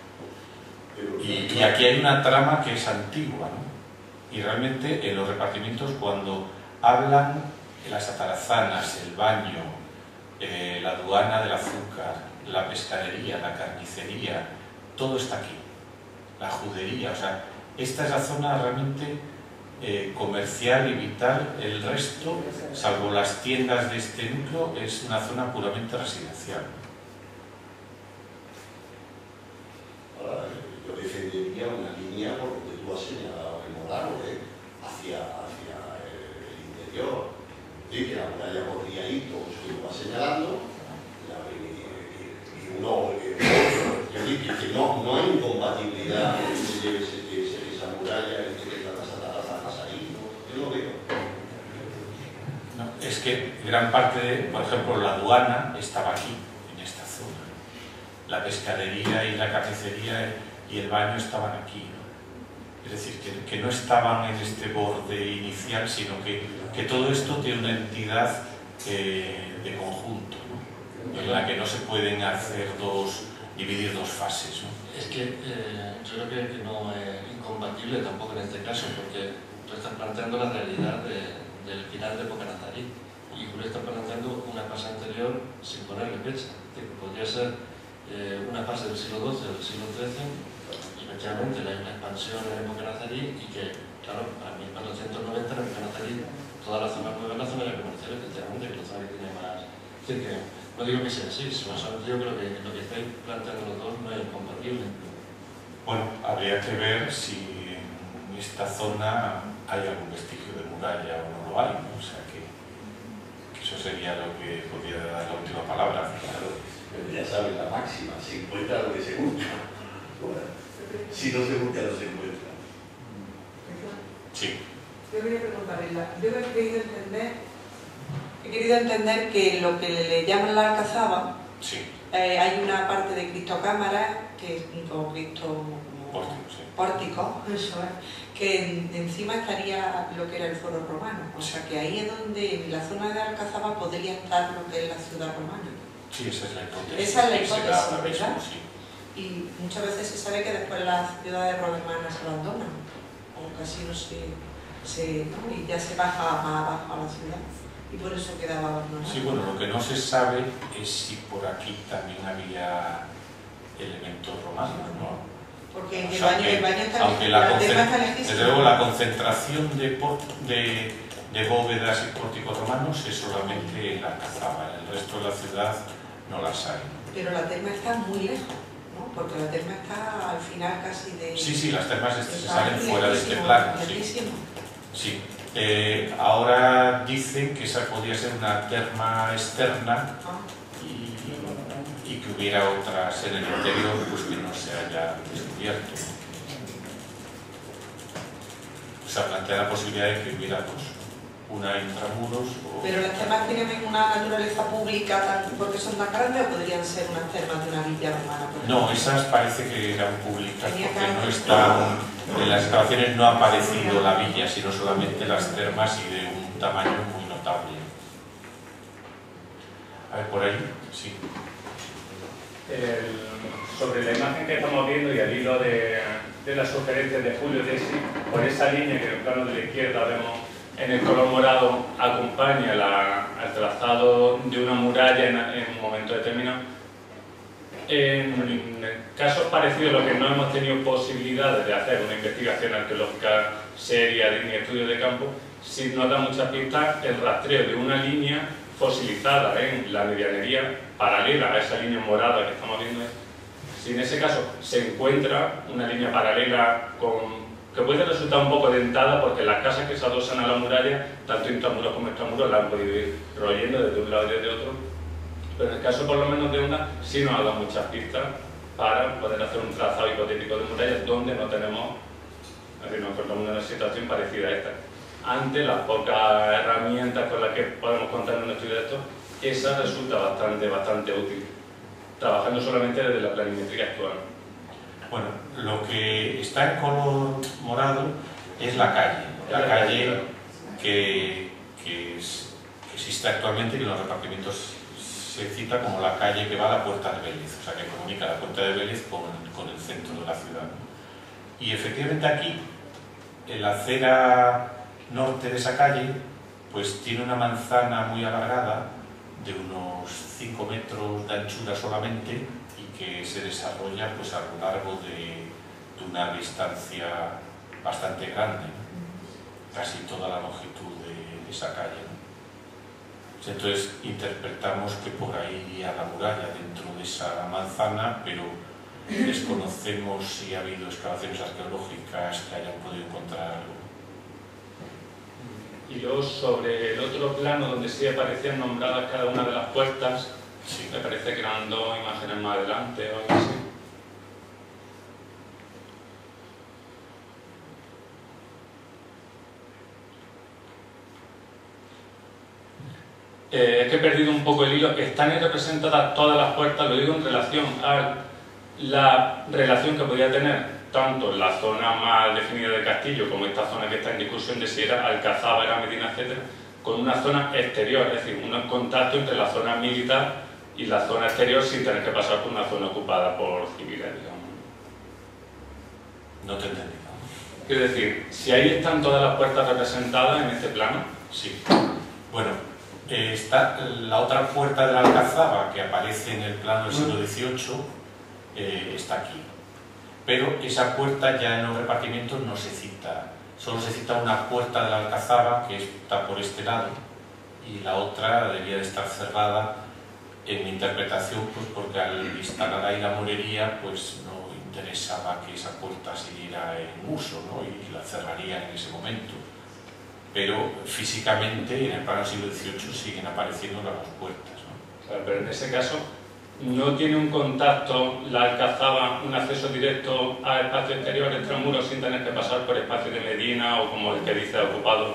Y aquí hay una trama que es antigua, ¿no? Y realmente en los repartimientos, cuando hablan de las atarazanas, el baño, la aduana del azúcar, la pescadería, la carnicería, todo está aquí. La judería, o sea, esta es la zona realmente comercial y vital. El resto, salvo las tiendas de este núcleo, es una zona puramente residencial. Ahora, yo defendería una línea por donde tú has señalado en Morado, hacia el interior. Sí, que la muralla podría ir, como usted lo va señalando, y uno, que no hay incompatibilidad entre esa muralla y que la casa ahí, yo lo veo. No, es que gran parte de, por ejemplo, la aduana estaba aquí, en esta zona. La pescadería y la carnicería y el baño estaban aquí, ¿no? Es decir, que no estaban en este borde inicial, sino que todo esto tiene una entidad de conjunto, ¿no? En la que no se pueden dividir dos fases, ¿no? Es que yo creo que no es incompatible tampoco en este caso, porque tú estás planteando la realidad del final de época nazarí y Julio está planteando una fase anterior sin ponerle fecha, que podría ser una fase del siglo XII o del siglo XIII, y efectivamente hay una expansión en época nazarí y que, claro, a 1490 en época nazarí toda la zona nueva es la zona de comercial, efectivamente, que es la zona que tiene más... Es decir, que no digo que sea así, sino yo creo que lo que estáis planteando los dos no es incompatible. Bueno, habría que ver si en esta zona hay algún vestigio de muralla o no lo hay, ¿no? O sea que eso sería lo que podría dar la última palabra. Claro, pero ya saben la máxima, se encuentra lo que se busca. Bueno, si no se busca, no se encuentra. Sí. Yo quería preguntarle, yo he querido entender que lo que le llaman la Alcazaba, Sí. Hay una parte de Cristocámara, que es un Cristo pórtico, eso es, que encima estaría lo que era el foro romano, o sea que ahí es donde, en la zona de Alcazaba, podría estar lo que es la ciudad romana. Sí, esa es la hipótesis. Esa es la que se da hipótesis, ahora mismo, ¿verdad? sí. Y muchas veces se sabe que después las ciudades romanas se abandonan, o casi no ¿no? Y ya se baja más abajo a la ciudad, y por eso quedaba abandonada. Sí, bueno, lo que no se sabe es si por aquí también había elementos romanos, ¿no? Porque O sea, el baño está aunque desde luego la concentración de bóvedas y pórticos romanos es solamente en la Alcazaba, en el resto de la ciudad no las hay. Pero la terma está muy lejos, ¿no? Porque la terma está al final casi de... Sí, las termas se salen fuera de este plano. Sí. Ahora dicen que esa podría ser una terma externa y que hubiera otras en el interior pues que no se haya descubierto. Se plantea la posibilidad de que hubiera dos, una intramuros o... Pero las termas tienen una naturaleza pública porque son tan grandes, o podrían ser unas termas de una villa romana. No, esas parece que eran públicas porque no están... En las excavaciones no ha aparecido la villa, sino solamente las termas y de un tamaño muy notable. A ver, por ahí, sí. Sobre la imagen que estamos viendo y al hilo de las sugerencias de Julio Tesi, por esa línea que en el plano de la izquierda vemos en el color morado, acompaña al trazado de una muralla en un momento determinado. En casos parecidos, lo que no hemos tenido posibilidades de hacer una investigación arqueológica seria ni estudios de campo, sí nos da muchas pistas el rastreo de una línea fosilizada en la medianería paralela a esa línea morada que estamos viendo. Si en ese caso se encuentra una línea paralela que puede resultar un poco dentada porque las casas que se adosan a la muralla, tanto intramuros como extramuros, la han podido ir royendo desde un lado y desde otro. Pero en el caso por lo menos de una, sí nos ha dado muchas pistas para poder hacer un trazado hipotético de murallas donde no tenemos, es decir, nos encontramos en una situación parecida a esta. Ante las pocas herramientas con las que podemos contar en un estudio de esto, esa resulta bastante útil, trabajando solamente desde la planimetría actual. Bueno, lo que está en color morado es la calle que existe actualmente y en los repartimientos se cita como la calle que va a la Puerta de Vélez, o sea que comunica la Puerta de Vélez con el centro de la ciudad. Y efectivamente aquí, en la acera norte de esa calle, pues tiene una manzana muy alargada de unos 5 metros de anchura solamente y que se desarrolla pues, a lo largo de una distancia bastante grande, ¿no? Casi toda la longitud de esa calle, ¿no? Entonces interpretamos que por ahí iría la muralla dentro de esa manzana, pero desconocemos si ha habido excavaciones arqueológicas que hayan podido encontrar algo. Y luego sobre el otro plano donde sí aparecían nombradas cada una de las puertas, Sí. me parece que eran 2 imágenes más adelante o algo así. Es que he perdido un poco el hilo. Están representadas todas las puertas, lo digo en relación a la relación que podía tener tanto la zona más definida del castillo como esta zona que está en discusión de si era Alcazaba, era Medina, etcétera, con una zona exterior, es decir, un contacto entre la zona militar y la zona exterior sin tener que pasar por una zona ocupada por civiles, digamos. No te he entendido. Quiero decir, si ahí están todas las puertas representadas en este plano. Sí. Bueno, está la otra puerta de la Alcazaba que aparece en el plano del siglo XVIII, está aquí. Pero esa puerta ya en los repartimientos no se cita. Solo se cita una puerta de la Alcazaba que está por este lado y la otra debía de estar cerrada, en mi interpretación, pues porque al instalar ahí la morería pues no interesaba que esa puerta siguiera en uso, ¿no? Y la cerrarían en ese momento. Pero físicamente en el plano del siglo XVIII siguen apareciendo las dos puertas, ¿no? Claro, pero en ese caso no tiene un contacto la Alcazaba, un acceso directo al espacio exterior extramuros sin tener que pasar por espacio de Medina o como el que dice ocupado.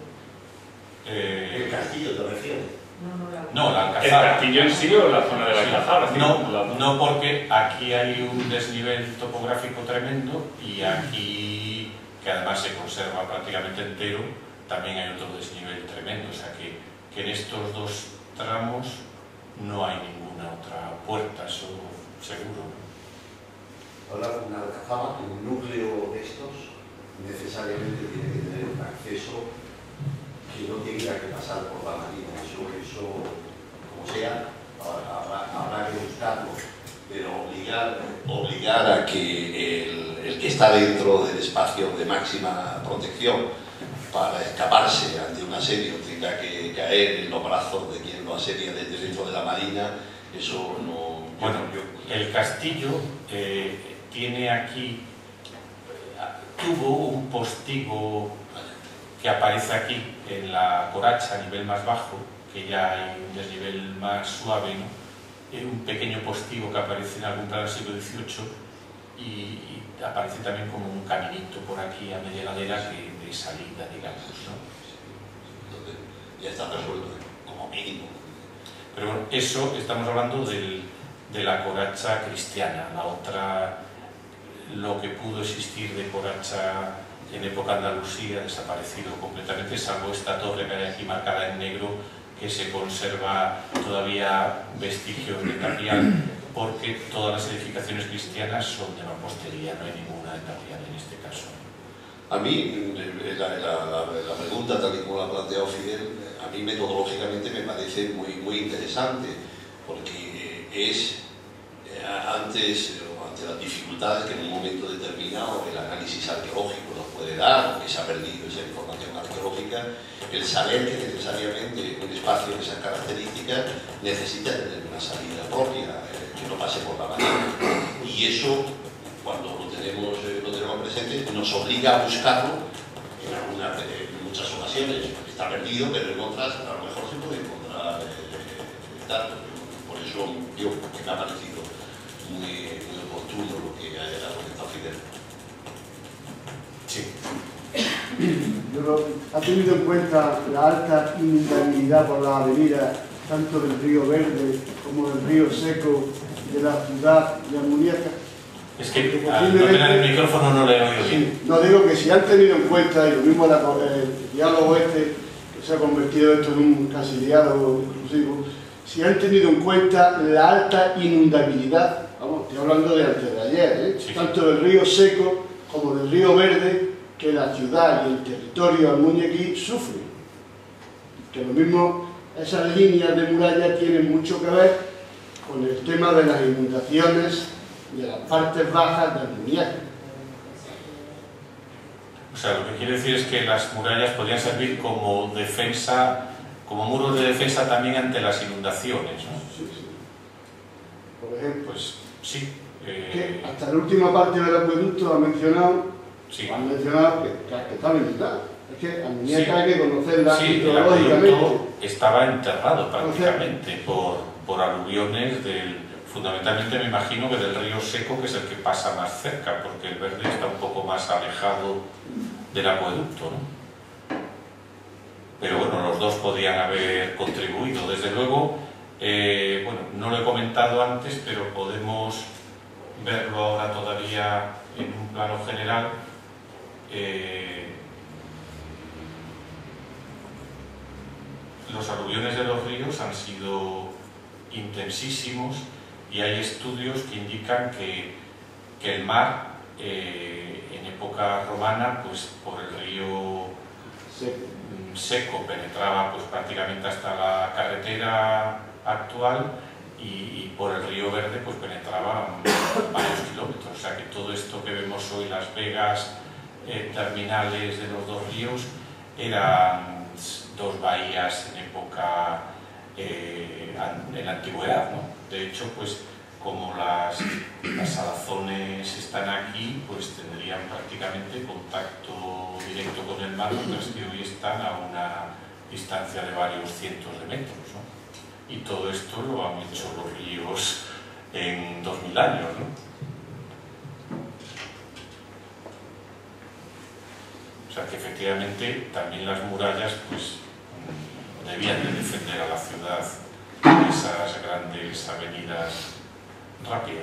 ¿El castillo te refieres? No, la ¿El Alcazaba. castillo en sí o la zona de la Alcazaba? No, porque aquí hay un desnivel topográfico tremendo y aquí, que además se conserva prácticamente entero, también hay otro desnivel tremendo. O sea que en estos dos tramos no hay ninguna otra puerta, eso seguro. Ahora, una Alcazaba, un núcleo de estos, necesariamente tiene que tener un acceso que no tenga que pasar por la marina. Eso como sea, habrá que buscarlo, pero obligar a que el que está dentro del espacio de máxima protección para escaparse ante un asedio tenga que caer en los brazos de quien lo asedia desde dentro de la marina, eso no... Bueno, el castillo tiene aquí, tuvo un postigo que aparece aquí en la coracha a nivel más bajo, que ya hay un desnivel más suave, ¿no? Un pequeño postigo que aparece en algún plano del siglo XVIII y aparece también como un caminito por aquí a media ladera de salida, digamos, ¿no? Entonces, ya está resuelto, como mínimo. Pero bueno, eso estamos hablando de la coracha cristiana. La otra, lo que pudo existir de coracha en época andalusí ha desaparecido completamente, salvo esta torre que hay aquí marcada en negro, que se conserva todavía vestigios de tapial, porque todas las edificaciones cristianas son de mampostería, no hay ninguna de tapial en este caso. A mí, la pregunta tal y como la ha planteado Fidel, a mí metodológicamente me parece muy interesante, porque es, ante las dificultades que en un momento determinado el análisis arqueológico nos puede dar, que se ha perdido esa información arqueológica, el saber que necesariamente un espacio de esas características necesita tener una salida propia, que no pase por la marina. Y eso, cuando lo tenemos presente, nos obliga a buscarlo en muchas ocasiones. Está perdido, pero en otras a lo mejor se puede encontrar datos. Por eso yo me ha parecido muy oportuno lo que ha comentado Fidel. Sí. ¿Ha tenido en cuenta la alta inundabilidad por la avenida, tanto del río Verde como del río Seco, de la ciudad de Almuñécar? Es que al no tener el micrófono no le he oído bien. Sí, no, digo que si han tenido en cuenta, y lo mismo el diálogo que se ha convertido esto en un casi diálogo inclusivo, si han tenido en cuenta la alta inundabilidad, vamos, estoy hablando de antes de ayer, sí, tanto del río Seco como del río Verde, que la ciudad y el territorio almuñequí sufren. Que lo mismo esas líneas de muralla tienen mucho que ver con el tema de las inundaciones de las partes bajas de Almuñécar. O sea, lo que quiere decir es que las murallas podrían servir como defensa, como muros de defensa también ante las inundaciones, ¿no? Sí, sí. Por ejemplo, pues sí. Que hasta la última parte del acueducto han mencionado que estaba inundada. Es que Almuñécar hay que conocerla hidrológicamente. El acueducto estaba enterrado prácticamente por aluviones fundamentalmente me imagino que del río Seco, que es el que pasa más cerca, porque el Verde está un poco más alejado del acueducto, ¿no? Pero bueno, los dos podrían haber contribuido. Desde luego, bueno, no lo he comentado antes, pero podemos verlo ahora todavía en un plano general. Los aluviones de los ríos han sido intensísimos y hay estudios que indican que el mar en época romana, pues por el río Seco penetraba pues prácticamente hasta la carretera actual y por el río Verde pues penetraba varios kilómetros. O sea que todo esto que vemos hoy, las vegas terminales de los dos ríos, eran dos bahías en época en la antigüedad, ¿no? De hecho, pues como las salazones están aquí, pues tendrían prácticamente contacto directo con el mar, mientras que hoy están a una distancia de varios cientos de metros, ¿no? Y todo esto lo han hecho los ríos en 2000 años, ¿no? O sea que efectivamente también las murallas pues debían de defender a la ciudad de esas grandes avenidas rápidas.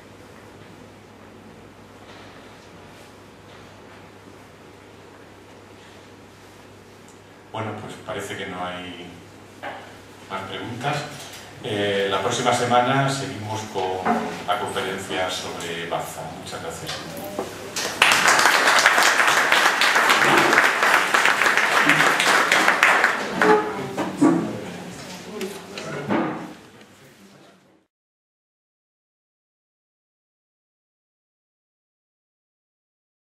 Bueno, pues parece que no hay más preguntas. La próxima semana seguimos con la conferencia sobre Baza. Muchas gracias.